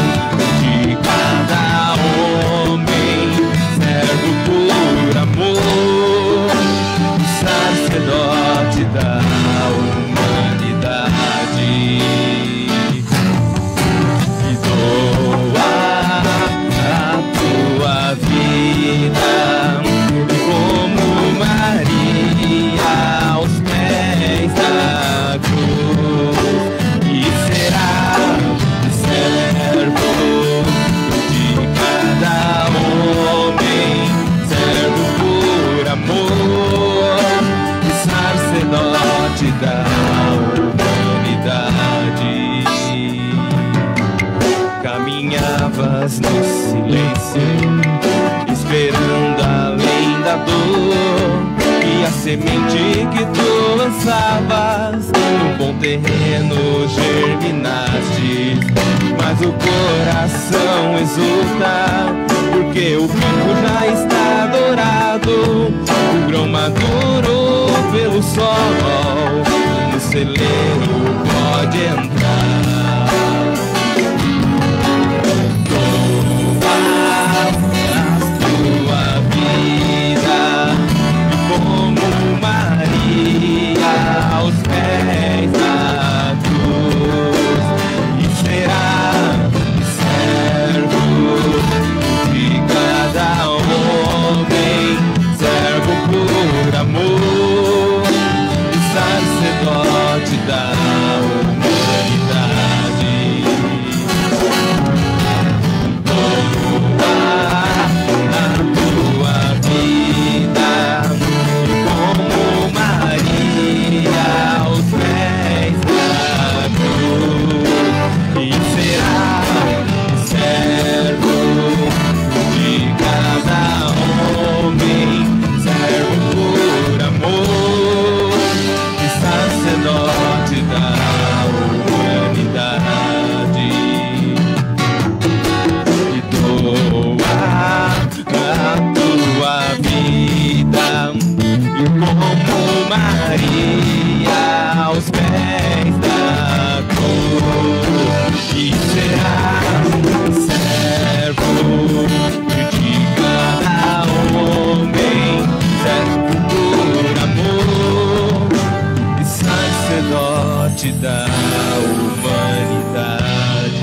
Estavas no silêncio, esperando além da dor. E a semente que tu lançavas no bom terreno germinaste. Mas o coração exulta, porque o campo já está dourado. O grão maduro pelo sol, no celeiro pode entrar. Louva a tua vida, e como Maria aos pés da cruz, e será servo de cada homem, servo por amor, e sacerdote da humanidade. Louva a tua vida, e como Maria aos pés da cruz, e será servo de cada homem, servo por amor, e sacerdote da humanidade. E doa a tua vida, e como Maria aos pés da cruz, e será servo de cada homem, servo por amor, e sacerdote da humanidade.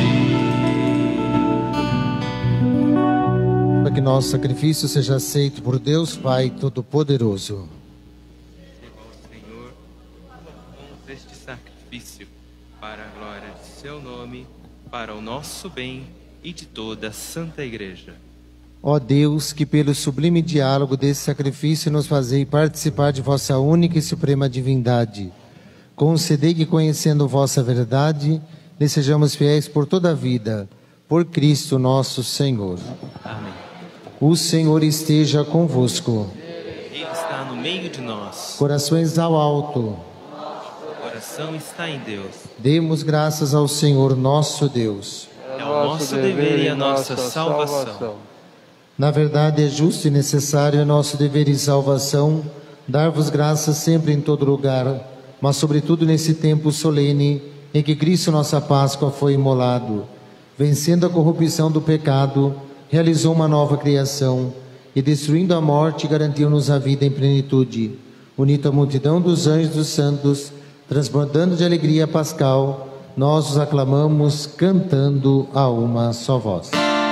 Para que nosso sacrifício seja aceito por Deus Pai Todo-Poderoso. Senhor, este sacrifício para a glória de seu nome, para o nosso bem e de toda a Santa Igreja. Ó Deus, que pelo sublime diálogo desse sacrifício nos fazei participar de vossa única e suprema divindade, concedei que, conhecendo vossa verdade, lhe sejamos fiéis por toda a vida, por Cristo nosso Senhor. Amém. O Senhor esteja convosco. Ele está no meio de nós. Corações ao alto. O coração está em Deus. Demos graças ao Senhor nosso Deus. É o nosso dever e a nossa salvação. Na verdade, é justo e necessário, é nosso dever e salvação, dar-vos graças sempre em todo lugar, mas sobretudo nesse tempo solene em que Cristo, nossa Páscoa, foi imolado. Vencendo a corrupção do pecado, realizou uma nova criação e, destruindo a morte, garantiu-nos a vida em plenitude. Unida à multidão dos anjos e dos santos, transbordando de alegria pascal, nós os aclamamos cantando a uma só voz.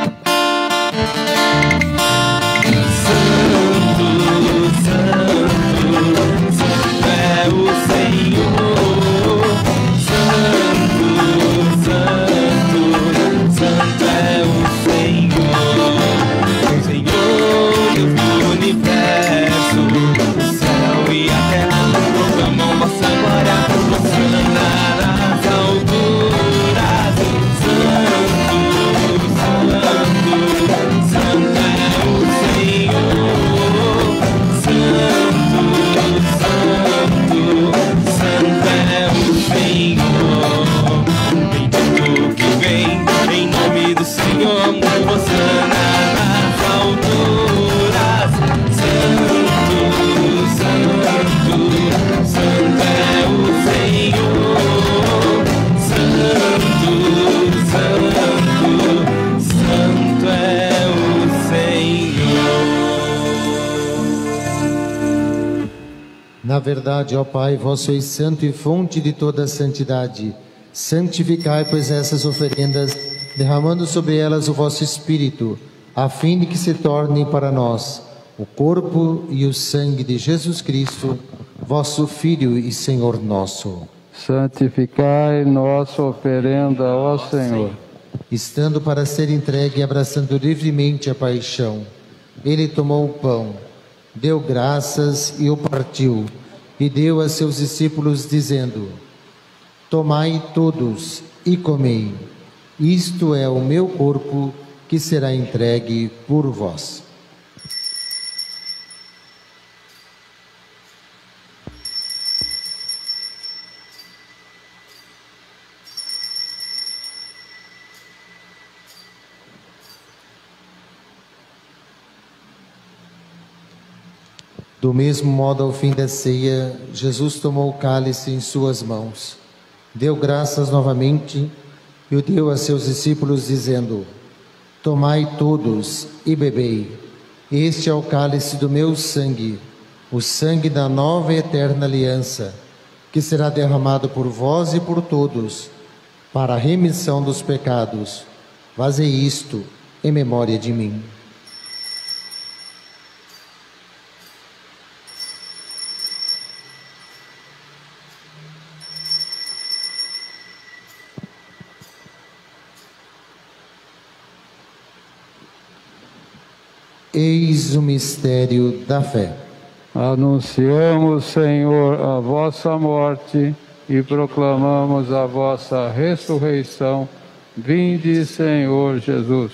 É o Senhor, santo, santo, santo é o Senhor, Senhor do universo, o céu e a terra proclamam vossa glória, Hosana nas alturas, santo, santo, santo é o Senhor, santo, santo é o Senhor, bendito que vem em nome do Senhor, Hosana nas alturas, santo, santo, santo é o Senhor, santo, santo, santo é o Senhor. Na verdade, ó Pai, vós sois santo e fonte de toda a santidade. Santificai, pois, essas oferendas, derramando sobre elas o vosso Espírito, a fim de que se tornem para nós o corpo e o sangue de Jesus Cristo, vosso Filho e Senhor nosso. Santificai nossa oferenda, ó Senhor. Estando para ser entregue e abraçando livremente a paixão, ele tomou o pão, deu graças e o partiu, e deu a seus discípulos, dizendo: Tomai todos e comei, isto é o meu corpo, que será entregue por vós. Do mesmo modo, ao fim da ceia, Jesus tomou o cálice em suas mãos, deu graças novamente e o deu a seus discípulos, dizendo: tomai todos e bebei. Este é o cálice do meu sangue, o sangue da nova e eterna aliança, que será derramado por vós e por todos, para a remissão dos pecados. Fazei isto em memória de mim. Eis o mistério da fé. Anunciamos, Senhor, a vossa morte e proclamamos a vossa ressurreição. Vinde, Senhor Jesus.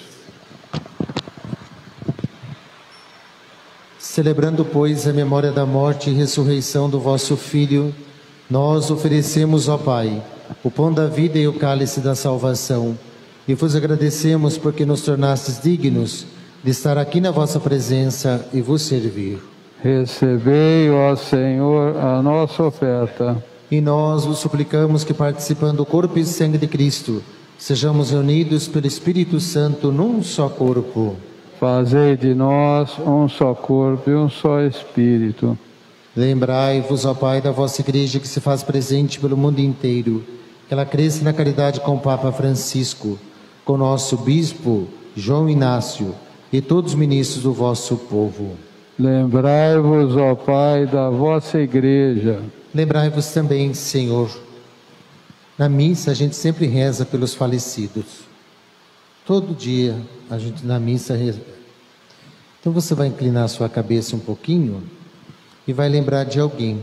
Celebrando, pois, a memória da morte e ressurreição do vosso Filho, nós oferecemos, ó Pai, o pão da vida e o cálice da salvação, e vos agradecemos porque nos tornastes dignos de estar aqui na vossa presença e vos servir. Recebei, ó Senhor, a nossa oferta. E nós vos suplicamos que, participando do corpo e sangue de Cristo, sejamos reunidos pelo Espírito Santo num só corpo. Fazei de nós um só corpo e um só Espírito. Lembrai-vos, ó Pai, da vossa Igreja que se faz presente pelo mundo inteiro, que ela cresça na caridade com o Papa Francisco, com o nosso Bispo João Inácio, e todos os ministros do vosso povo. Lembrai-vos, ó Pai, da vossa Igreja. Lembrai-vos também, Senhor, na missa a gente sempre reza pelos falecidos. Todo dia a gente na missa reza. Então você vai inclinar a sua cabeça um pouquinho e vai lembrar de alguém.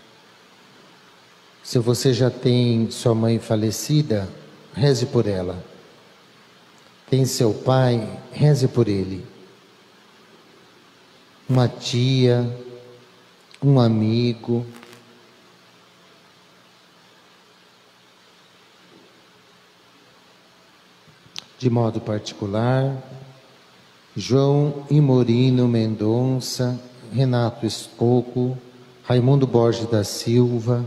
Se você já tem sua mãe falecida, reze por ela. Tem seu pai, reze por ele. Uma tia, um amigo. De modo particular, João Imorino Mendonça, Renato Escoco, Raimundo Borges da Silva,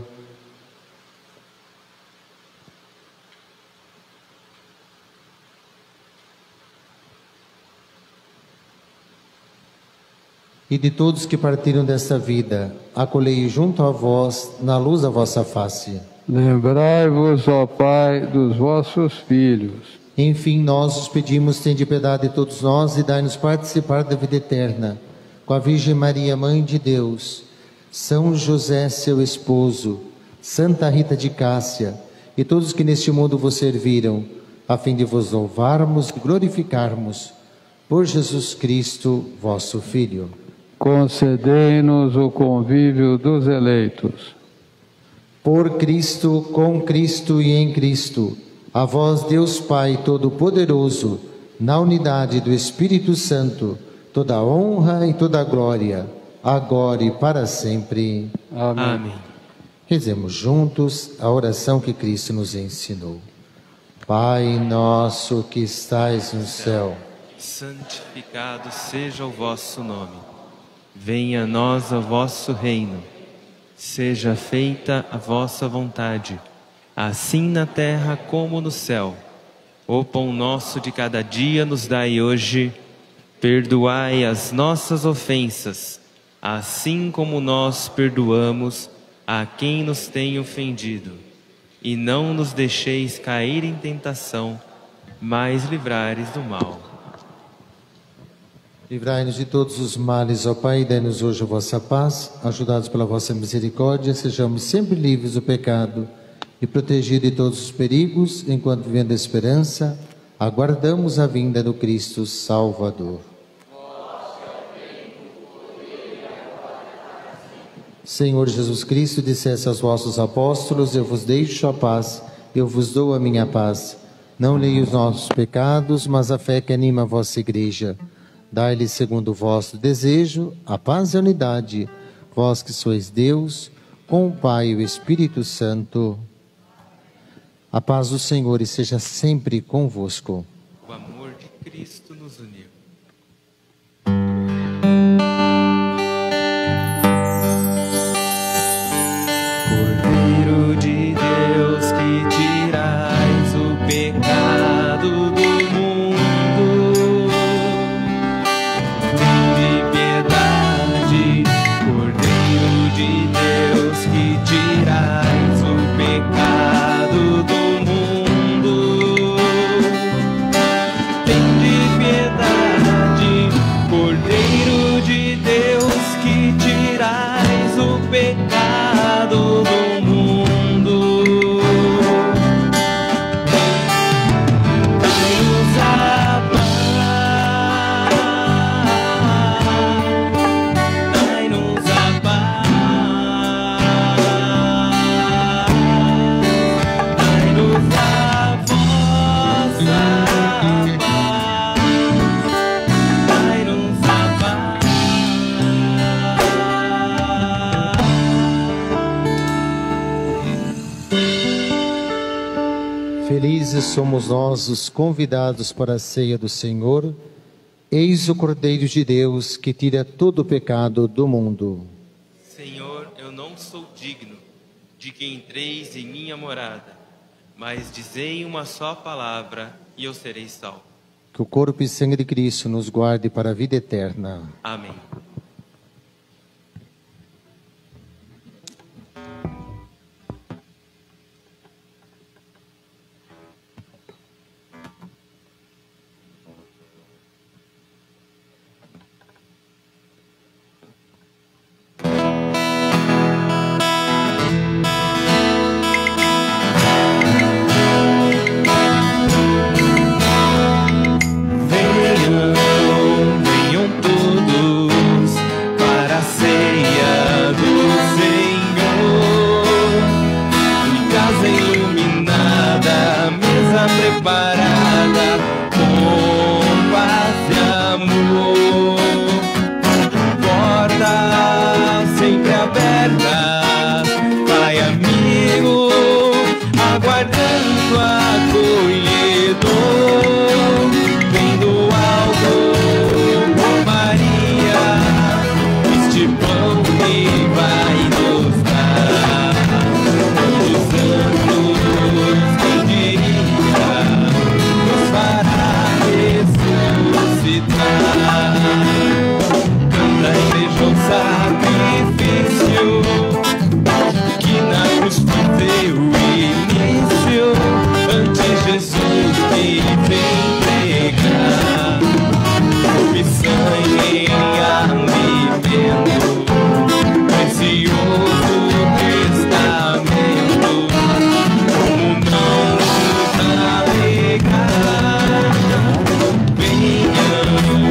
e de todos que partiram desta vida, acolhei junto a vós, na luz da vossa face. Lembrai-vos, ó Pai, dos vossos filhos. Enfim, nós os pedimos, tende piedade de todos nós e dai-nos participar da vida eterna. Com a Virgem Maria, Mãe de Deus, São José, seu esposo, Santa Rita de Cássia e todos que neste mundo vos serviram, a fim de vos louvarmos e glorificarmos, por Jesus Cristo, vosso Filho. Concedei-nos o convívio dos eleitos. Por Cristo, com Cristo e em Cristo, a vós, Deus Pai Todo-Poderoso, na unidade do Espírito Santo, toda a honra e toda a glória, agora e para sempre. Amém. Amém. Rezemos juntos a oração que Cristo nos ensinou. Pai nosso que estais no céu, Santificado seja o vosso nome. Venha a nós o vosso reino. Seja feita a vossa vontade, assim na terra como no céu. O pão nosso de cada dia nos dai hoje. Perdoai as nossas ofensas, assim como nós perdoamos a quem nos tem ofendido. E não nos deixeis cair em tentação, mas livrai-nos do mal. livrai-nos de todos os males, ó Pai, e dai-nos hoje a vossa paz. Ajudados pela vossa misericórdia, sejamos sempre livres do pecado e protegidos de todos os perigos, enquanto vivendo a esperança, aguardamos a vinda do Cristo Salvador. Senhor Jesus Cristo, disseste aos vossos apóstolos: eu vos deixo a paz, eu vos dou a minha paz. Não leia os nossos pecados, mas a fé que anima a vossa igreja. Dai-lhe, segundo o vosso desejo, a paz e a unidade, vós que sois Deus, com o Pai e o Espírito Santo. A paz do Senhor esteja sempre convosco. O amor de Cristo nos uniu. Cordeiro de Deus, que tirais o pecado do mundo, tende piedade. Cordeiro de Deus, que tirais o pecado do mundo, tende piedade. Cordeiro de Deus, que tirais o pecado do mundo, dai-nos a paz, dai-nos a paz, dai-nos a vossa paz, dai-nos a paz. Felizes somos nós os convidados para a ceia do Senhor. Eis o Cordeiro de Deus que tira todo o pecado do mundo. Senhor, eu não sou digno de que entreis em minha morada, mas dizei uma só palavra e eu serei salvo. Que o corpo e sangue de Cristo nos guarde para a vida eterna. Amém. Venham todos para a ceia do Senhor. Em casa iluminada, mesa preparada, com paz e amor. Porta sempre aberta, pai amigo, aguardando acolhedor. Vem do alto, ó Maria, este pão que vai nos dar. Os anjos, quem diria, nos fará ressuscitar. Canta a igreja o sacrifício, que na cruz foi teu início. Ante Jesus que vem pregar, corpo e sangue em alimento, precioso testamento. Como não nos alegar? Venham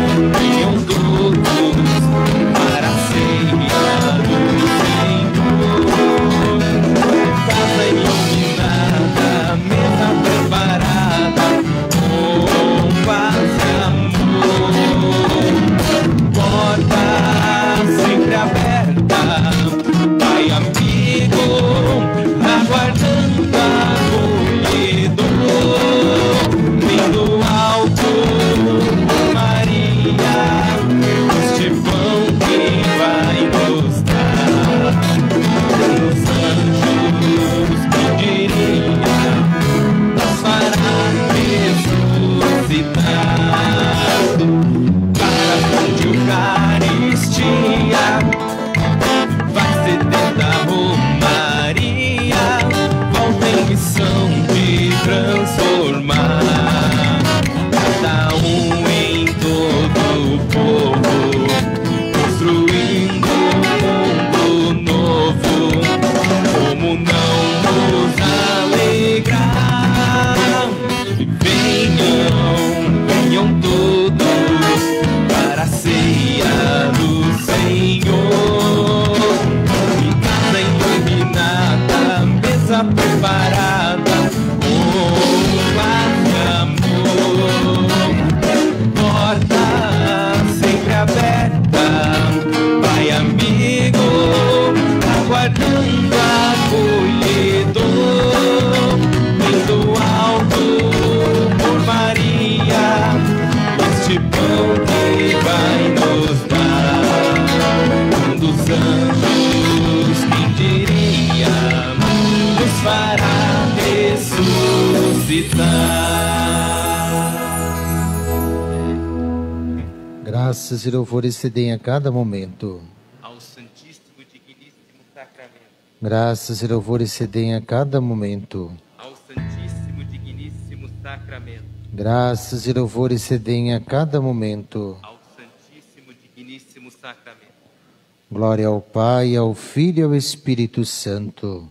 Graças e louvores se deem a cada momento. Ao Santíssimo e Digníssimo Sacramento. Graças e louvores se deem a cada momento. Ao Santíssimo e Digníssimo Sacramento. Graças e louvores se deem a cada momento. Ao Santíssimo e Digníssimo Sacramento. Glória ao Pai, ao Filho e ao Espírito Santo.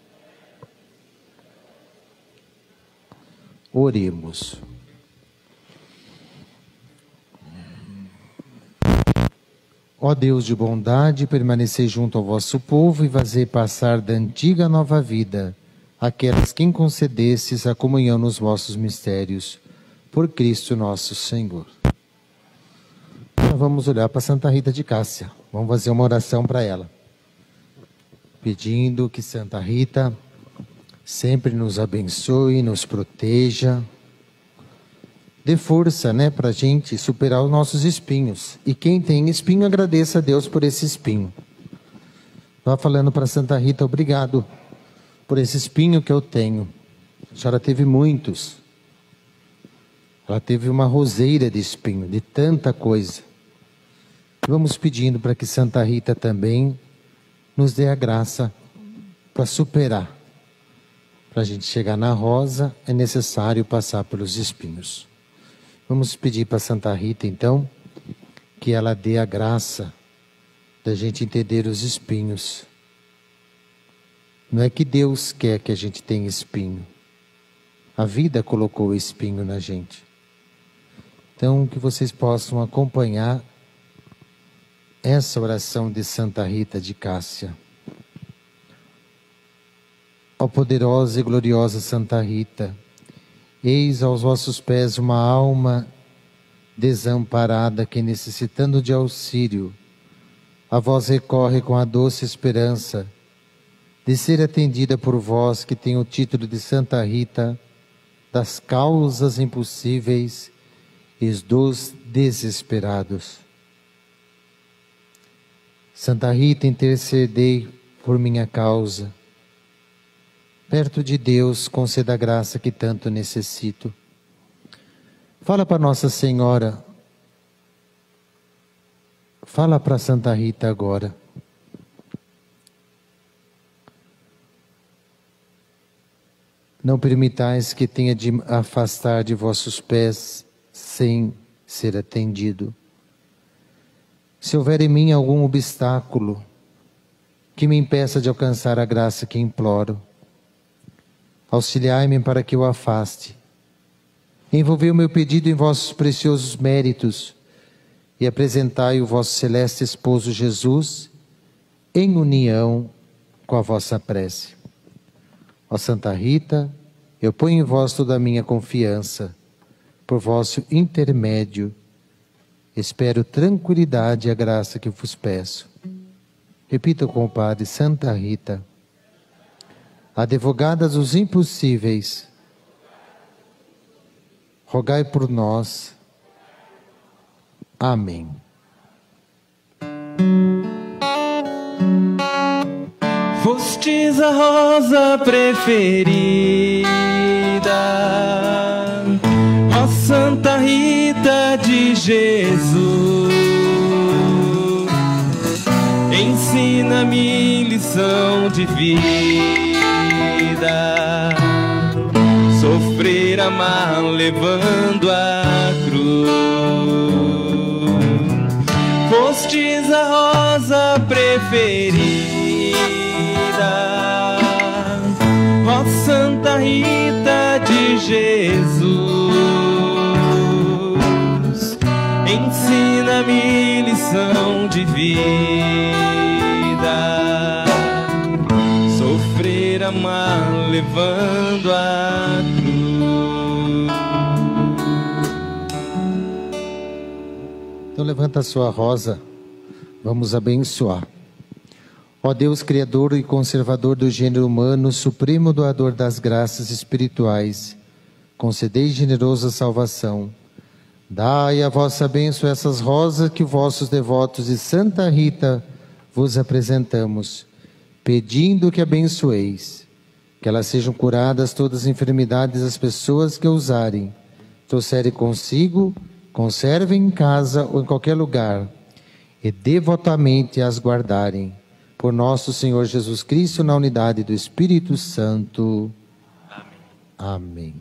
Oremos. Ó Deus de bondade, permanecei junto ao vosso povo e fazei passar da antiga à nova vida aquelas quem concedestes a comunhão nos vossos mistérios. Por Cristo nosso Senhor. Nós vamos olhar para Santa Rita de Cássia. Vamos fazer uma oração para ela. Pedindo que Santa Rita sempre nos abençoe, nos proteja. Dê força, para a gente superar os nossos espinhos. E quem tem espinho, agradeça a Deus por esse espinho. Estava falando para Santa Rita, obrigado por esse espinho que eu tenho. A senhora teve muitos. Ela teve uma roseira de espinho, de tanta coisa. Vamos pedindo para que Santa Rita também nos dê a graça para superar. Para a gente chegar na rosa, é necessário passar pelos espinhos. Vamos pedir para Santa Rita, então, que ela dê a graça da gente entender os espinhos. Não é que Deus quer que a gente tenha espinho. A vida colocou o espinho na gente. Então, que vocês possam acompanhar essa oração de Santa Rita de Cássia. Ó poderosa e gloriosa Santa Rita, eis aos vossos pés uma alma desamparada que, necessitando de auxílio, a vós recorre com a doce esperança de ser atendida por vós, que tem o título de Santa Rita das causas impossíveis e dos desesperados. Santa Rita, intercedei por minha causa. Perto de Deus, conceda a graça que tanto necessito. Fala para Nossa Senhora. Fala para Santa Rita agora. Não permitais que tenha de afastar de vossos pés sem ser atendido. Se houver em mim algum obstáculo que me impeça de alcançar a graça que imploro, auxiliai-me para que eu afaste. Envolvei o meu pedido em vossos preciosos méritos e apresentai o vosso celeste esposo Jesus em união com a vossa prece. Ó Santa Rita, eu ponho em vós toda a minha confiança. Por vosso intermédio, espero tranquilidade e a graça que vos peço. Repita com o Padre: Santa Rita, advogada dos impossíveis, rogai por nós. Amém. Fostes a rosa preferida, ó Santa Rita de Jesus. Ensina-me lição de vida, sofrer, amar, levando a cruz. Fostes a rosa preferida, ó Santa Rita de Jesus. Ensina-me lição de vida, sofrer, amar, levando a cruz. Então levanta a sua rosa, vamos abençoar. Ó Deus, Criador e Conservador do gênero humano, Supremo Doador das graças espirituais, concedei generosa salvação. Dai a vossa bênção a essas rosas que vossos devotos de Santa Rita vos apresentamos, pedindo que abençoeis, que elas sejam curadas todas as enfermidades das pessoas que usarem, trouxerem consigo conservem em casa ou em qualquer lugar, e devotamente as guardarem. Por nosso Senhor Jesus Cristo, na unidade do Espírito Santo. Amém.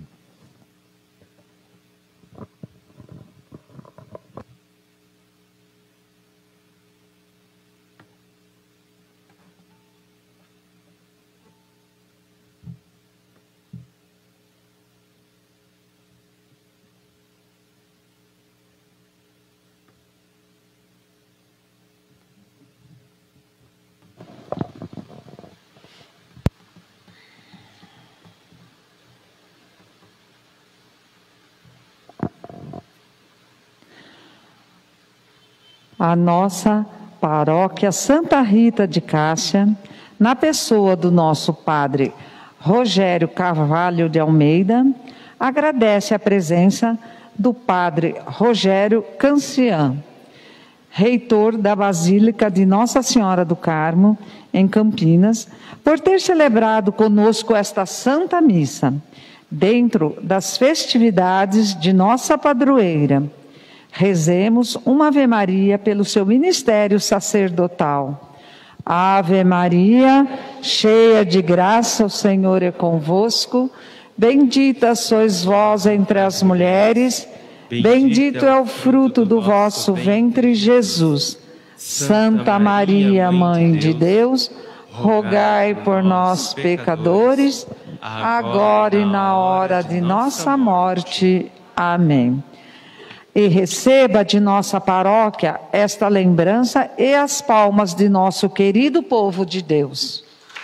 A nossa paróquia Santa Rita de Cássia, na pessoa do nosso padre Rogério Carvalho de Almeida, agradece a presença do padre Rogério Cancian, reitor da Basílica de Nossa Senhora do Carmo, em Campinas, por ter celebrado conosco esta Santa Missa, dentro das festividades de nossa padroeira. Rezemos uma Ave Maria pelo seu ministério sacerdotal. Ave Maria, cheia de graça, o Senhor é convosco. Bendita sois vós entre as mulheres, bendito é o fruto do vosso ventre, Jesus. Santa Maria, Mãe de Deus, rogai por nós, pecadores, agora e na hora de nossa morte. Amém. E receba de nossa paróquia esta lembrança e as palmas de nosso querido povo de Deus.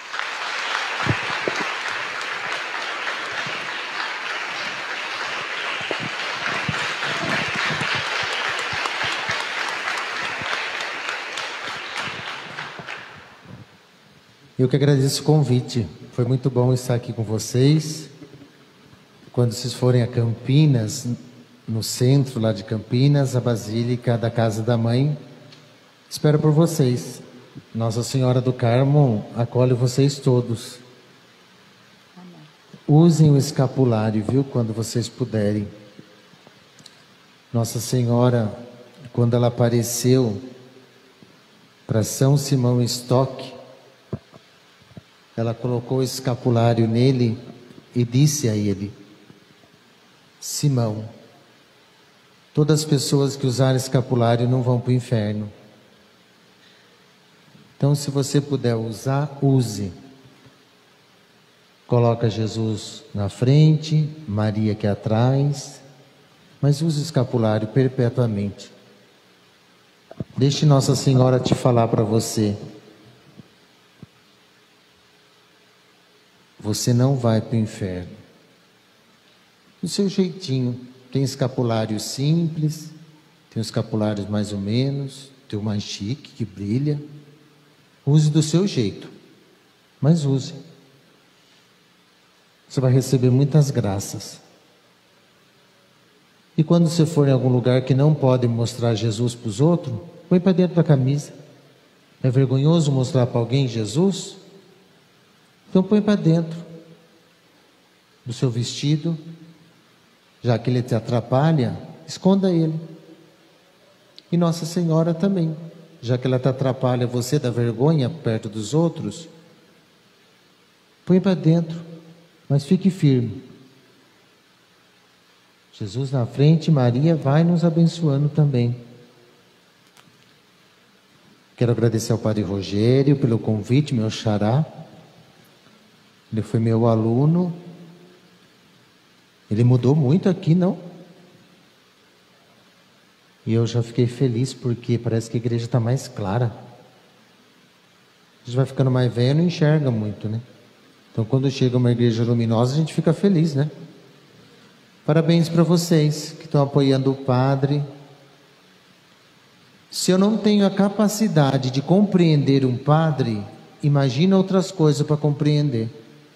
Eu que agradeço o convite. Foi muito bom estar aqui com vocês. Quando vocês forem a Campinas, no centro lá de Campinas, a Basílica da Casa da Mãe, espero por vocês. Nossa Senhora do Carmo acolhe vocês todos. Usem o escapulário, viu, quando vocês puderem. Nossa Senhora, quando ela apareceu para São Simão Stock, ela colocou o escapulário nele e disse a ele: Simão, todas as pessoas que usarem escapulário não vão para o inferno. Então, se você puder usar, use. Coloca Jesus na frente, Maria aqui atrás, mas use o escapulário perpetuamente. Deixe Nossa Senhora te falar para você. Você não vai para o inferno. Do seu jeitinho. Tem escapulário simples, tem escapulários mais ou menos, tem o mais chique, que brilha. Use do seu jeito, mas use. Você vai receber muitas graças. E quando você for em algum lugar que não pode mostrar Jesus para os outros, põe para dentro da camisa. É vergonhoso mostrar para alguém Jesus? Então põe para dentro do seu vestido. Já que ele te atrapalha, esconda ele. E Nossa Senhora também. Já que ela te atrapalha você da vergonha perto dos outros, põe para dentro, mas fique firme. Jesus na frente, Maria vai nos abençoando também. Quero agradecer ao Padre Rogério pelo convite, meu xará. Ele foi meu aluno. Ele mudou muito aqui, não? E eu já fiquei feliz porque parece que a igreja está mais clara. A gente vai ficando mais velho e não enxerga muito, né? Então quando chega uma igreja luminosa a gente fica feliz, né? Parabéns para vocês que estão apoiando o padre. Se eu não tenho a capacidade de compreender um padre, imagina outras coisas para compreender.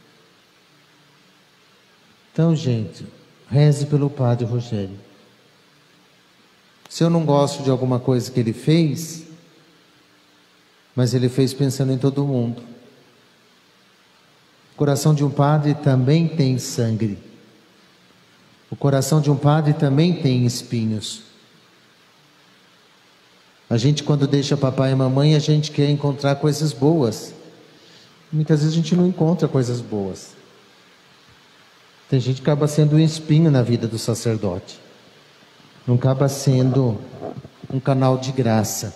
Então, gente, reze pelo Padre Rogério. Se eu não gosto de alguma coisa que ele fez, mas ele fez pensando em todo mundo. O coração de um padre também tem sangue. O coração de um padre também tem espinhos. A gente, quando deixa papai e mamãe, a gente quer encontrar coisas boas. Muitas vezes a gente não encontra coisas boas. Tem gente que acaba sendo um espinho na vida do sacerdote. Não acaba sendo um canal de graça.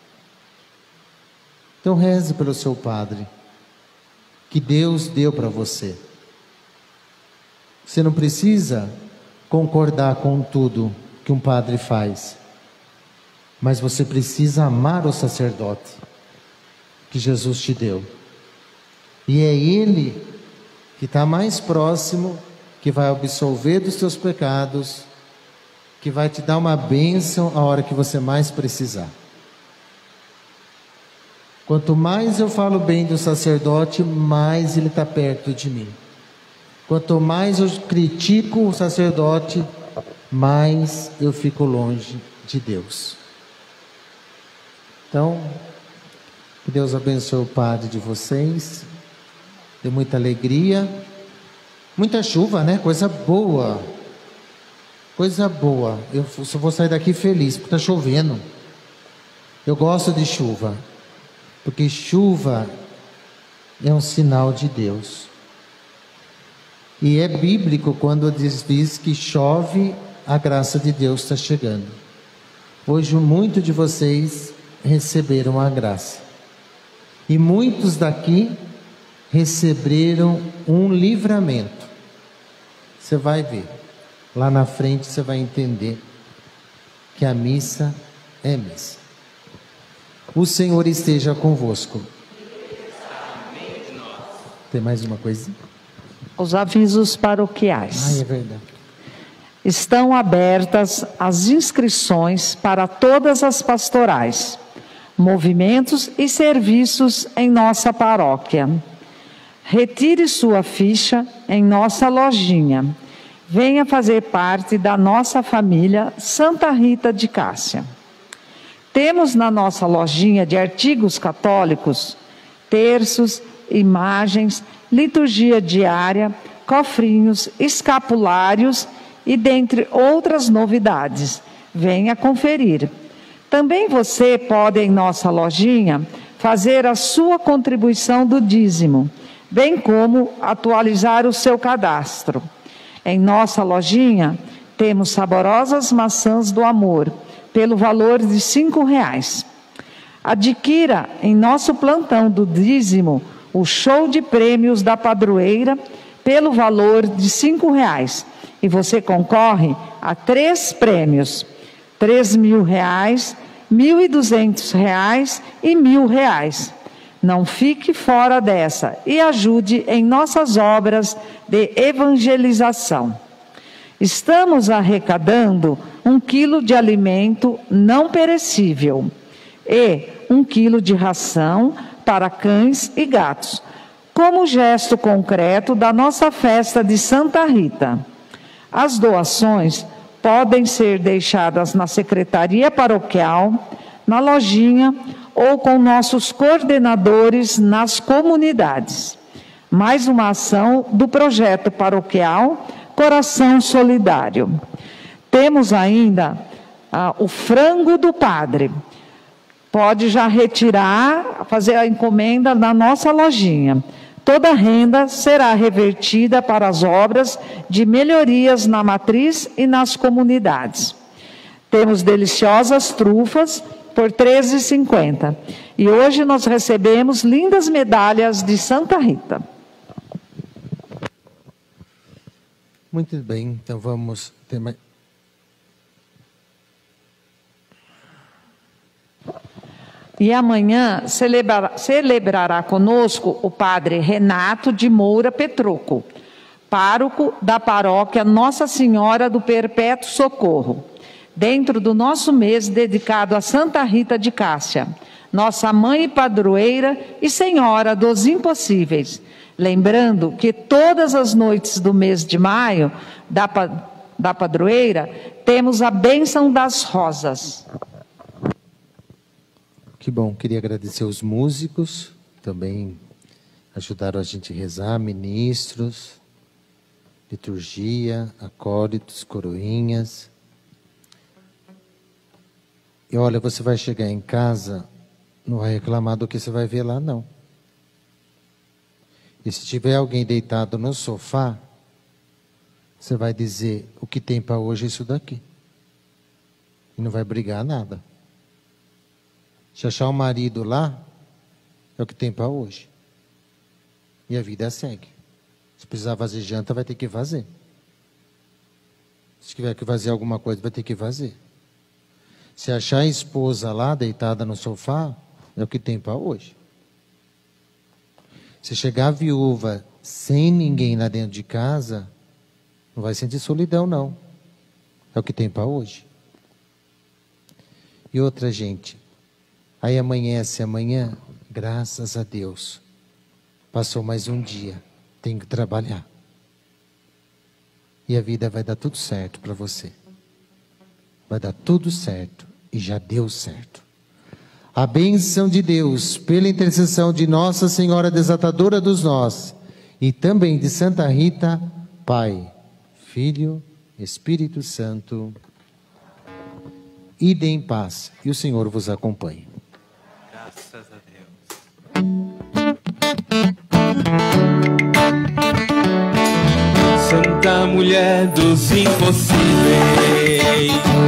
Então reze pelo seu padre, que Deus deu para você. Você não precisa concordar com tudo que um padre faz, mas você precisa amar o sacerdote que Jesus te deu. E é Ele que está mais próximo, que vai absolver dos seus pecados, que vai te dar uma bênção a hora que você mais precisar. Quanto mais eu falo bem do sacerdote, mais ele está perto de mim. Quanto mais eu critico o sacerdote, mais eu fico longe de Deus. Então, que Deus abençoe o padre de vocês, dê muita alegria, muita chuva, né? Coisa boa. Coisa boa. Eu só vou sair daqui feliz, porque está chovendo. Eu gosto de chuva, porque chuva é um sinal de Deus. E é bíblico quando diz que chove, a graça de Deus está chegando. Hoje, muitos de vocês receberam a graça. E muitos daqui receberam um livramento. Você vai ver. Lá na frente você vai entender que a missa é missa. O Senhor esteja convosco. Tem mais uma coisa? Os avisos paroquiais. É verdade. Estão abertas as inscrições para todas as pastorais, movimentos e serviços em nossa paróquia. Retire sua ficha em nossa lojinha. Venha fazer parte da nossa família Santa Rita de Cássia. Temos na nossa lojinha de artigos católicos, terços, imagens, liturgia diária, cofrinhos, escapulários e dentre outras novidades. Venha conferir. Também você pode, em nossa lojinha, fazer a sua contribuição do dízimo, bem como atualizar o seu cadastro. Em nossa lojinha, temos saborosas maçãs do amor, pelo valor de R$5. Adquira em nosso plantão do dízimo o show de prêmios da padroeira, pelo valor de R$5. E você concorre a 3 prêmios, R$3.000, R$1.200 e R$1.000. Não fique fora dessa e ajude em nossas obras de evangelização. Estamos arrecadando 1 quilo de alimento não perecível e 1 quilo de ração para cães e gatos, como gesto concreto da nossa festa de Santa Rita. As doações podem ser deixadas na secretaria paroquial, na lojinha ou com nossos coordenadores nas comunidades. Mais uma ação do projeto paroquial Coração Solidário. Temos ainda o frango do padre. Pode já retirar, fazer a encomenda na nossa lojinha. Toda a renda será revertida para as obras de melhorias na matriz e nas comunidades. Temos deliciosas trufas por R$13,50. E hoje nós recebemos lindas medalhas de Santa Rita. Muito bem, então vamos ter mais. E amanhã celebrará conosco o padre Renato de Moura Petrucco, pároco da paróquia Nossa Senhora do Perpétuo Socorro, dentro do nosso mês dedicado a Santa Rita de Cássia, nossa mãe e padroeira e senhora dos impossíveis. Lembrando que todas as noites do mês de maio, da padroeira, temos a bênção das rosas. Que bom, queria agradecer os músicos, também ajudaram a gente a rezar, ministros, liturgia, acólitos, coroinhas. E olha, você vai chegar em casa, não vai reclamar do que você vai ver lá, não. E se tiver alguém deitado no sofá, você vai dizer, o que tem para hoje é isso daqui. E não vai brigar nada. Se achar um marido lá, é o que tem para hoje. E a vida segue. Se precisar fazer janta, vai ter que fazer. Se tiver que fazer alguma coisa, vai ter que fazer. Se achar a esposa lá, deitada no sofá, é o que tem para hoje. Se chegar a viúva sem ninguém lá dentro de casa, não vai sentir solidão, não. É o que tem para hoje. E outra, gente, aí amanhece amanhã, graças a Deus, passou mais um dia, tem que trabalhar. E a vida vai dar tudo certo para você. Vai dar tudo certo e já deu certo. A bênção de Deus, pela intercessão de Nossa Senhora Desatadora dos Nós e também de Santa Rita, Pai, Filho, Espírito Santo, ide em paz e o Senhor vos acompanhe. Graças a Deus. Santa Mulher dos Impossíveis,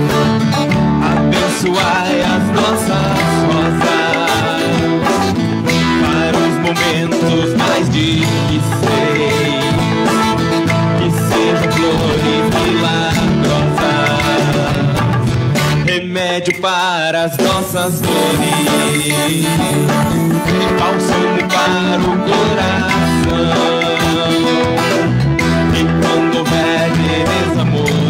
abençoai as nossas rosas para os momentos mais difíceis, que sejam flores milagrosas, remédio para as nossas dores, bálsamo para o coração. E quando houver desamor,